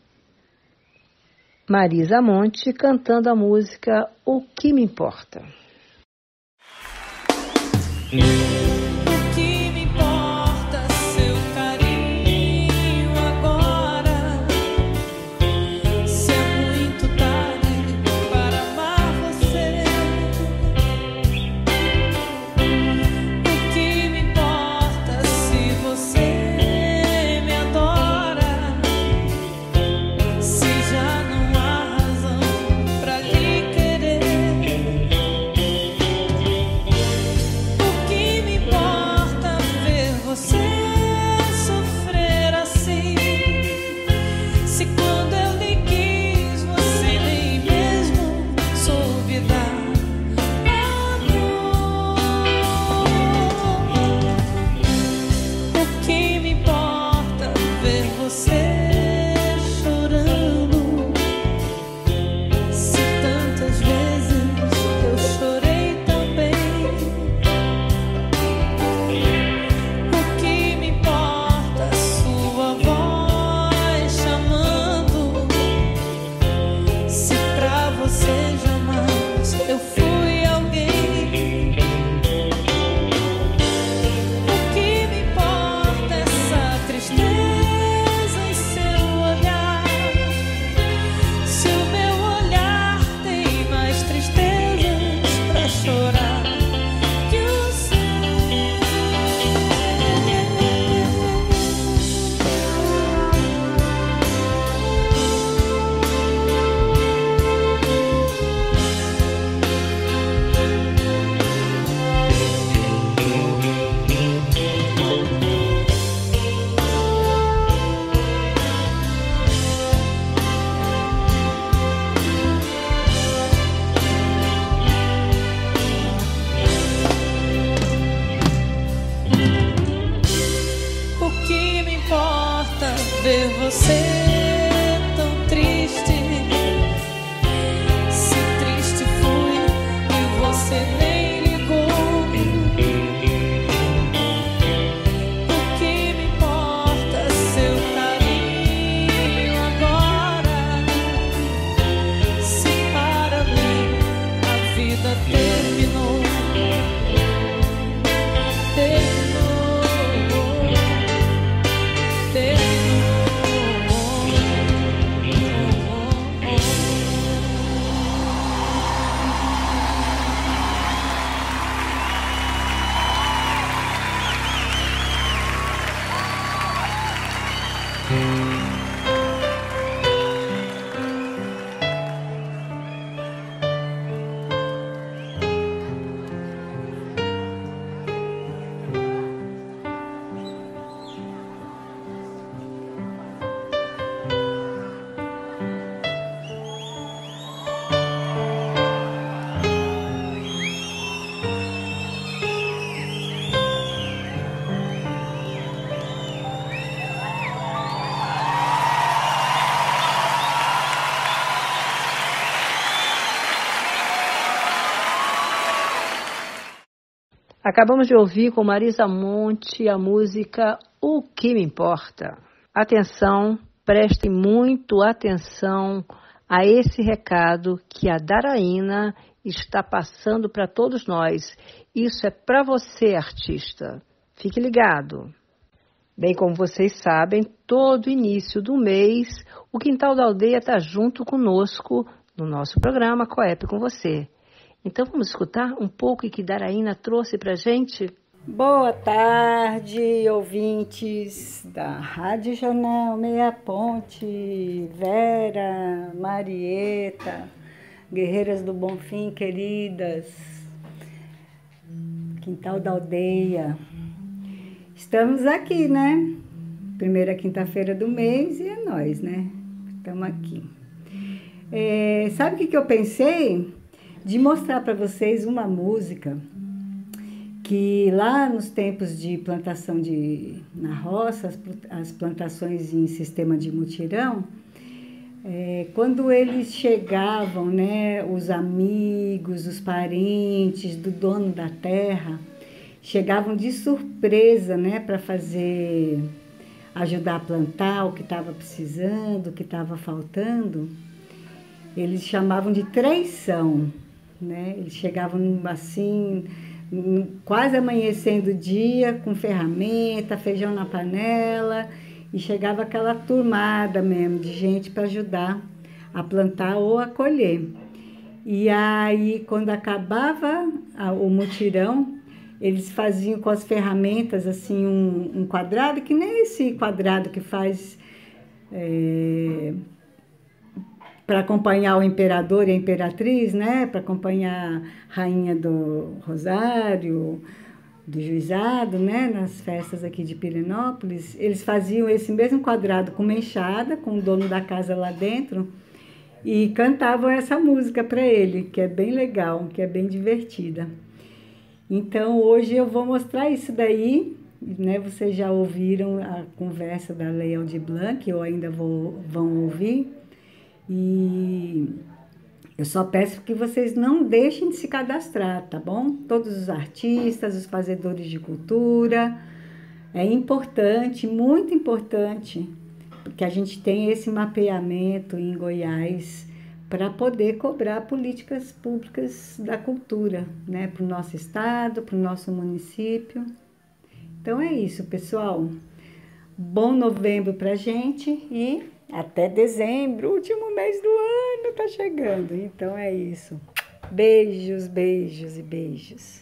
Marisa Monte cantando a música O Que Me Importa. ver você tão triste. Se triste fui e você nem ligou. O que me importa seu carinho agora? Se para mim a vida terminou, terminou, terminou. Acabamos de ouvir com Marisa Monte a música O Que Me Importa. Atenção, prestem muito atenção a esse recado que a Daraína está passando para todos nós. Isso é para você, artista. Fique ligado. Bem, como vocês sabem, todo início do mês, o Quintal da Aldeia está junto conosco no nosso programa Coep com você. Então vamos escutar um pouco o que Daraína trouxe para a gente? Boa tarde, ouvintes da Rádio Jornal Meia Ponte, Vera, Marieta, Guerreiras do Bonfim, queridas, Quintal da Aldeia. Estamos aqui, né? Primeira quinta-feira do mês e é nós, né? Estamos aqui. É, sabe o que, que eu pensei? De mostrar para vocês uma música que lá nos tempos de plantação de, na roça, as, as plantações em sistema de mutirão, é, quando eles chegavam, né, os amigos, os parentes do dono da terra, chegavam de surpresa, né, para fazer, ajudar a plantar o que estava precisando, o que estava faltando. Eles chamavam de traição, né? Eles chegavam assim, quase amanhecendo o dia, com ferramenta, feijão na panela, e chegava aquela turmada mesmo de gente para ajudar a plantar ou a colher. E aí, quando acabava o mutirão, eles faziam com as ferramentas assim um, um quadrado, que nem esse quadrado que faz é, para acompanhar o imperador e a imperatriz, né? Para acompanhar a rainha do Rosário, do Juizado, né? Nas festas aqui de Pirenópolis. Eles faziam esse mesmo quadrado com uma enxada, com o dono da casa lá dentro, e cantavam essa música para ele, que é bem legal, que é bem divertida. Então, hoje eu vou mostrar isso daí, né? Vocês já ouviram a conversa da Lei Aldir Blanc, ou ainda vou, vão ouvir. E eu só peço que vocês não deixem de se cadastrar, tá bom? Todos os artistas, os fazedores de cultura. É importante, muito importante, porque a gente tem esse mapeamento em Goiás para poder cobrar políticas públicas da cultura, né? Para o nosso estado, para o nosso município. Então é isso, pessoal. Bom novembro para a gente e até dezembro, último mês do ano, tá chegando. Então é isso. Beijos, beijos e beijos.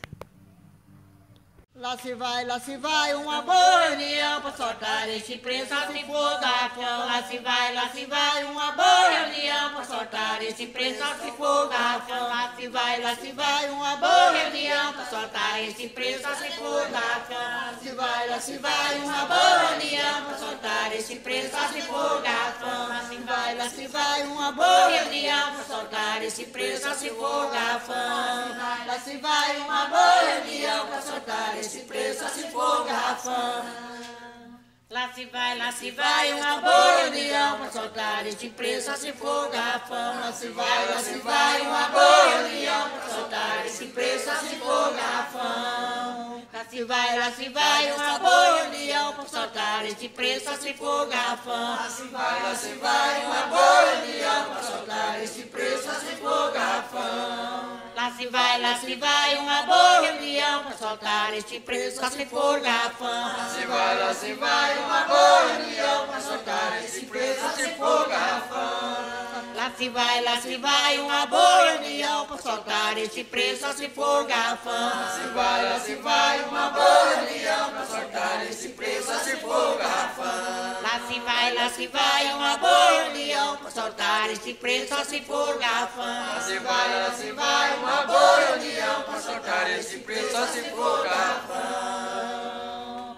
Lá se vai, lá se vai, uma boa reunião para soltar este preço se for garrafão. Lá se vai, lá se vai, uma boa reunião para soltar este preço se for garrafão. Lá se vai, lá se vai, uma boa reunião para soltar este preço se for garrafão. Lá se vai, lá se vai, uma boa reunião para soltar este preço se for garrafão. Lá se vai, lá se vai, uma boa reunião para soltar este preço se for garrafão. Lá se vai, uma boa reunião para soltar este preço se for garrafão. Lá se vai, lá se vai, uma boa reunião para soltar este preço se for garrafão. Lá se vai, lá se vai, uma boa reunião para soltar este preço se for garrafão. Lá se vai, lá se vai, uma boa reunião para soltar este preço se for garrafão. Lá se vai, lá se vai, uma boa reunião para soltar este preço se for garrafão. Lá se vai, lá se vai, uma boa reunião para soltar este preço se for garrafão. Lá se vai, lá se vai, uma boa reunião para soltar este preço se for garrafão. Lá se vai, lá se vai, uma boa reunião para soltar este preço se for garrafão. Lá se vai, lá se vai, uma boa reunião para soltar este preço se for garrafão. Lá se vai, lá se vai, uma boa reunião para soltar este preço se for garrafão. Lá se vai, lá se vai, uma boa reunião para soltar este preço se for garrafão.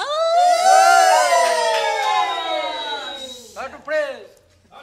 Solta o preço.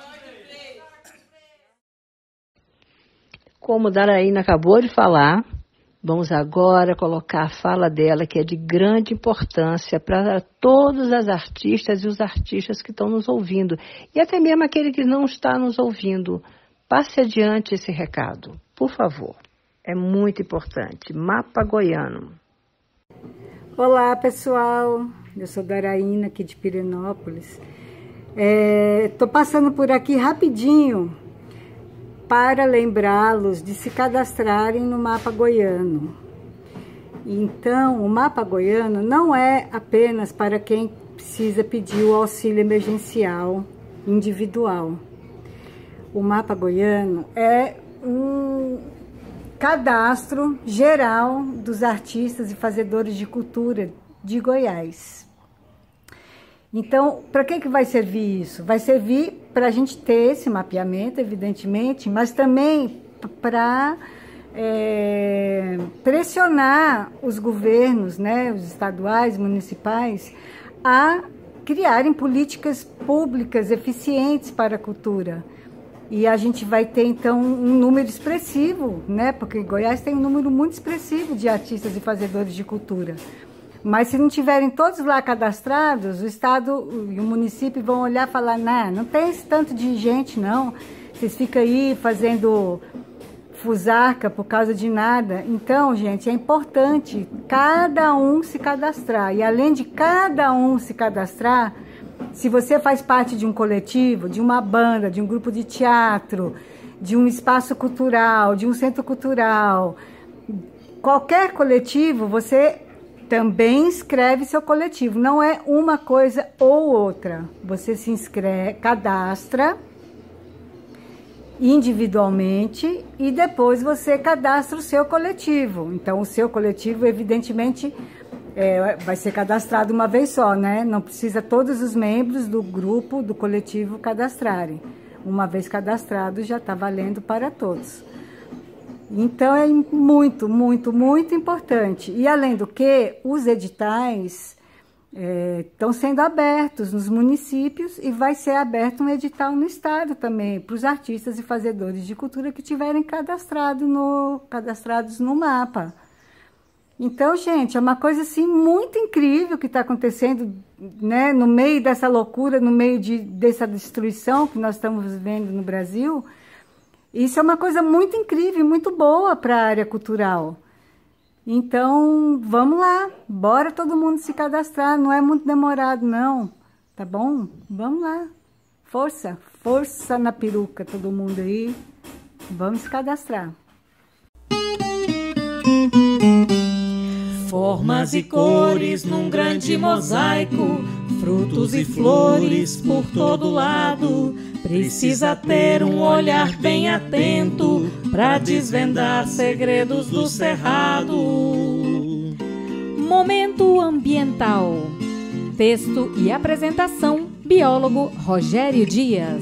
Como Daraína acabou de falar, vamos agora colocar a fala dela, que é de grande importância para todos as artistas e os artistas que estão nos ouvindo, e até mesmo aquele que não está nos ouvindo. Passe adiante esse recado, por favor. É muito importante. Mapa Goiano. Olá, pessoal. Eu sou Daraína, aqui de Pirenópolis. Estou é, passando por aqui rapidinho para lembrá-los de se cadastrarem no Mapa Goiano. Então, o Mapa Goiano não é apenas para quem precisa pedir o auxílio emergencial individual. O Mapa Goiano é um cadastro geral dos artistas e fazedores de cultura de Goiás. Então, para que que vai servir isso? Vai servir para a gente ter esse mapeamento, evidentemente, mas também para é, pressionar os governos, né, os estaduais, municipais, a criarem políticas públicas eficientes para a cultura. E a gente vai ter, então, um número expressivo, né, porque Goiás tem um número muito expressivo de artistas e fazedores de cultura. Mas se não tiverem todos lá cadastrados, o Estado e o município vão olhar e falar, não, não tem esse tanto de gente, não. Vocês ficam aí fazendo fusarca por causa de nada. Então, gente, é importante cada um se cadastrar. E além de cada um se cadastrar, se você faz parte de um coletivo, de uma banda, de um grupo de teatro, de um espaço cultural, de um centro cultural, qualquer coletivo, você também inscreve seu coletivo. Não é uma coisa ou outra. Você se inscreve, cadastra individualmente e depois você cadastra o seu coletivo. Então, o seu coletivo, evidentemente, é, vai ser cadastrado uma vez só, né? Não precisa todos os membros do grupo, do coletivo cadastrarem. Uma vez cadastrado, já está valendo para todos. Então, é muito, muito, muito importante. E, além do que, os editais é, estão sendo abertos nos municípios e vai ser aberto um edital no estado também, para os artistas e fazedores de cultura que tiverem cadastrado no, cadastrados no mapa. Então, gente, é uma coisa assim muito incrível que está acontecendo, né, no meio dessa loucura, no meio de, dessa destruição que nós estamos vivendo no Brasil. Isso é uma coisa muito incrível, muito boa para a área cultural. Então, vamos lá, bora todo mundo se cadastrar, não é muito demorado não, tá bom? Vamos lá, força, força na peruca todo mundo aí, vamos se cadastrar. Formas e cores num grande mosaico, frutos e flores por todo lado. Precisa ter um olhar bem atento para desvendar segredos do cerrado. Momento ambiental. Texto e apresentação, biólogo Rogério Dias.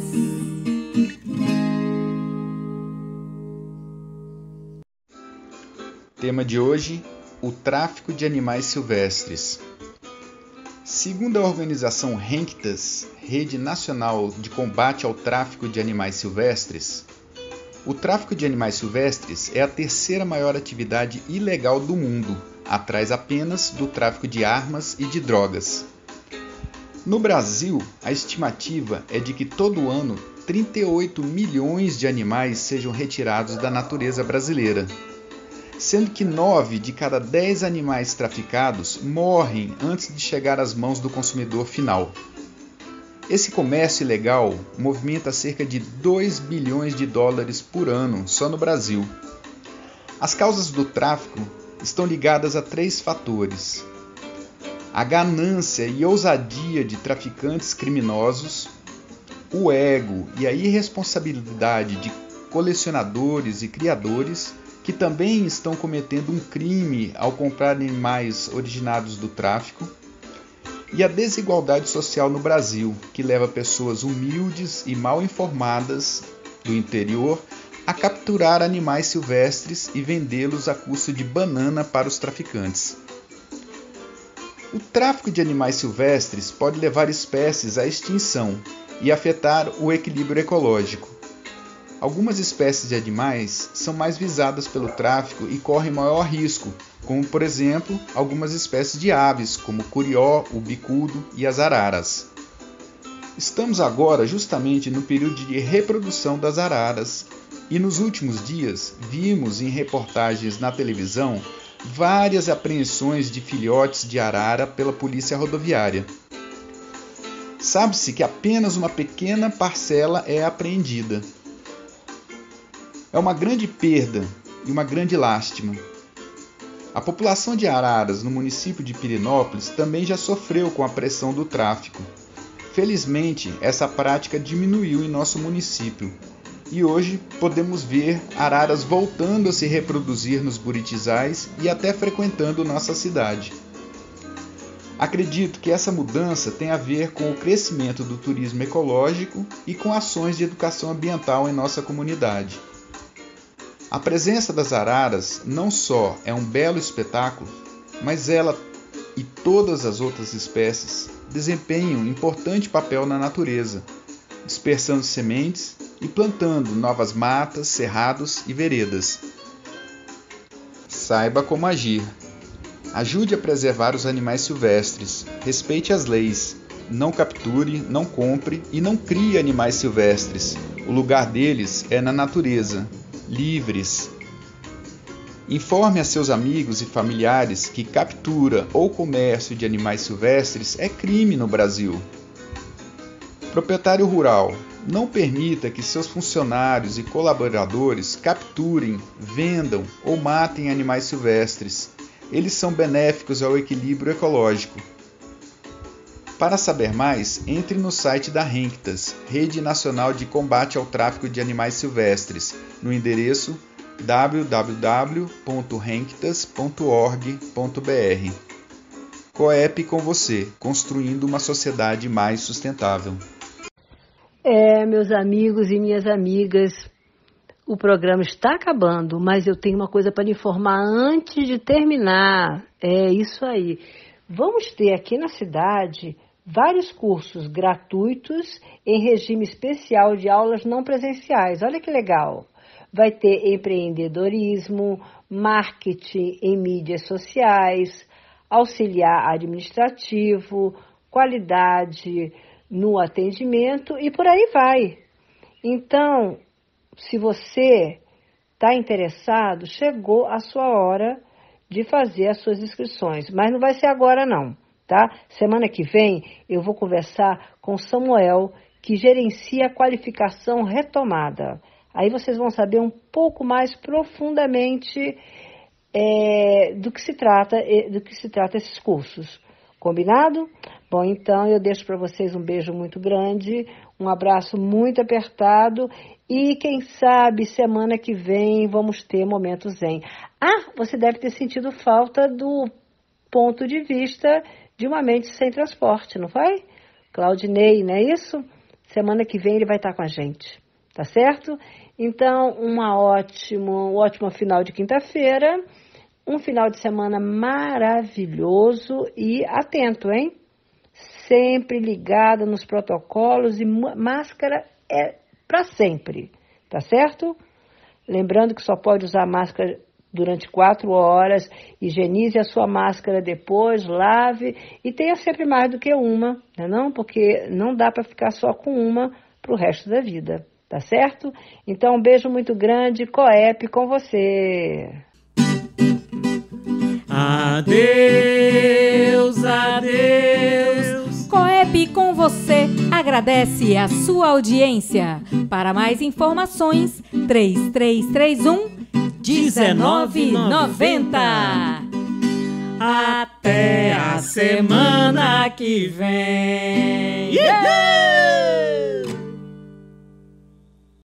Tema de hoje: o tráfico de animais silvestres. Segundo a organização RENCTAS, Rede Nacional de Combate ao Tráfico de Animais Silvestres, o tráfico de animais silvestres é a terceira maior atividade ilegal do mundo, atrás apenas do tráfico de armas e de drogas. No Brasil, a estimativa é de que todo ano trinta e oito milhões de animais sejam retirados da natureza brasileira, sendo que nove de cada dez animais traficados morrem antes de chegar às mãos do consumidor final. Esse comércio ilegal movimenta cerca de dois bilhões de dólares por ano só no Brasil. As causas do tráfico estão ligadas a três fatores: a ganância e ousadia de traficantes criminosos, o ego e a irresponsabilidade de colecionadores e criadores, que também estão cometendo um crime ao comprar animais originados do tráfico, e a desigualdade social no Brasil, que leva pessoas humildes e mal informadas do interior a capturar animais silvestres e vendê-los a custo de banana para os traficantes. O tráfico de animais silvestres pode levar espécies à extinção e afetar o equilíbrio ecológico. Algumas espécies de animais são mais visadas pelo tráfico e correm maior risco, como, por exemplo, algumas espécies de aves, como o curió, o bicudo e as araras. Estamos agora justamente no período de reprodução das araras e nos últimos dias vimos em reportagens na televisão várias apreensões de filhotes de arara pela polícia rodoviária. Sabe-se que apenas uma pequena parcela é apreendida. É uma grande perda e uma grande lástima. A população de araras no município de Pirenópolis também já sofreu com a pressão do tráfico. Felizmente, essa prática diminuiu em nosso município e hoje podemos ver araras voltando a se reproduzir nos buritizais e até frequentando nossa cidade. Acredito que essa mudança tem a ver com o crescimento do turismo ecológico e com ações de educação ambiental em nossa comunidade. A presença das araras não só é um belo espetáculo, mas ela e todas as outras espécies desempenham um importante papel na natureza, dispersando sementes e plantando novas matas, cerrados e veredas. Saiba como agir. Ajude a preservar os animais silvestres, respeite as leis, não capture, não compre e não crie animais silvestres. O lugar deles é na natureza. livres. Informe a seus amigos e familiares que captura ou comércio de animais silvestres é crime no Brasil. Proprietário rural, não permita que seus funcionários e colaboradores capturem, vendam ou matem animais silvestres. Eles são benéficos ao equilíbrio ecológico. Para saber mais, entre no site da RENCTAS, Rede Nacional de Combate ao Tráfico de Animais Silvestres, no endereço w w w ponto renctas ponto org ponto b r. Coep com você, construindo uma sociedade mais sustentável. É, meus amigos e minhas amigas, o programa está acabando, mas eu tenho uma coisa para lhe informar antes de terminar. É isso aí. Vamos ter aqui na cidade vários cursos gratuitos em regime especial de aulas não presenciais. Olha que legal. Vai ter empreendedorismo, marketing em mídias sociais, auxiliar administrativo, qualidade no atendimento e por aí vai. Então, se você está interessado, chegou a sua hora de fazer as suas inscrições. Mas não vai ser agora não, tá? Semana que vem eu vou conversar com Samuel, que gerencia a qualificação retomada. Aí vocês vão saber um pouco mais profundamente é, do que se trata, do que se trata esses cursos. Combinado? Bom, então eu deixo para vocês um beijo muito grande, um abraço muito apertado e quem sabe semana que vem vamos ter Momento Zen. Ah, você deve ter sentido falta do ponto de vista de uma mente sem transporte, não foi? Claudinei, não é isso? Semana que vem ele vai estar com a gente, tá certo? Então, uma ótimo, um ótimo final de quinta-feira, um final de semana maravilhoso e atento, hein? Sempre ligada nos protocolos e máscara é para sempre, tá certo? Lembrando que só pode usar máscara durante quatro horas, higienize a sua máscara depois, lave e tenha sempre mais do que uma, né não? Porque não dá para ficar só com uma para o resto da vida, tá certo? Então, um beijo muito grande, Coep com você. Adeus, adeus. Coep com você agradece a sua audiência. Para mais informações, três três três um, um nove nove zero. Até a semana que vem. Yeah!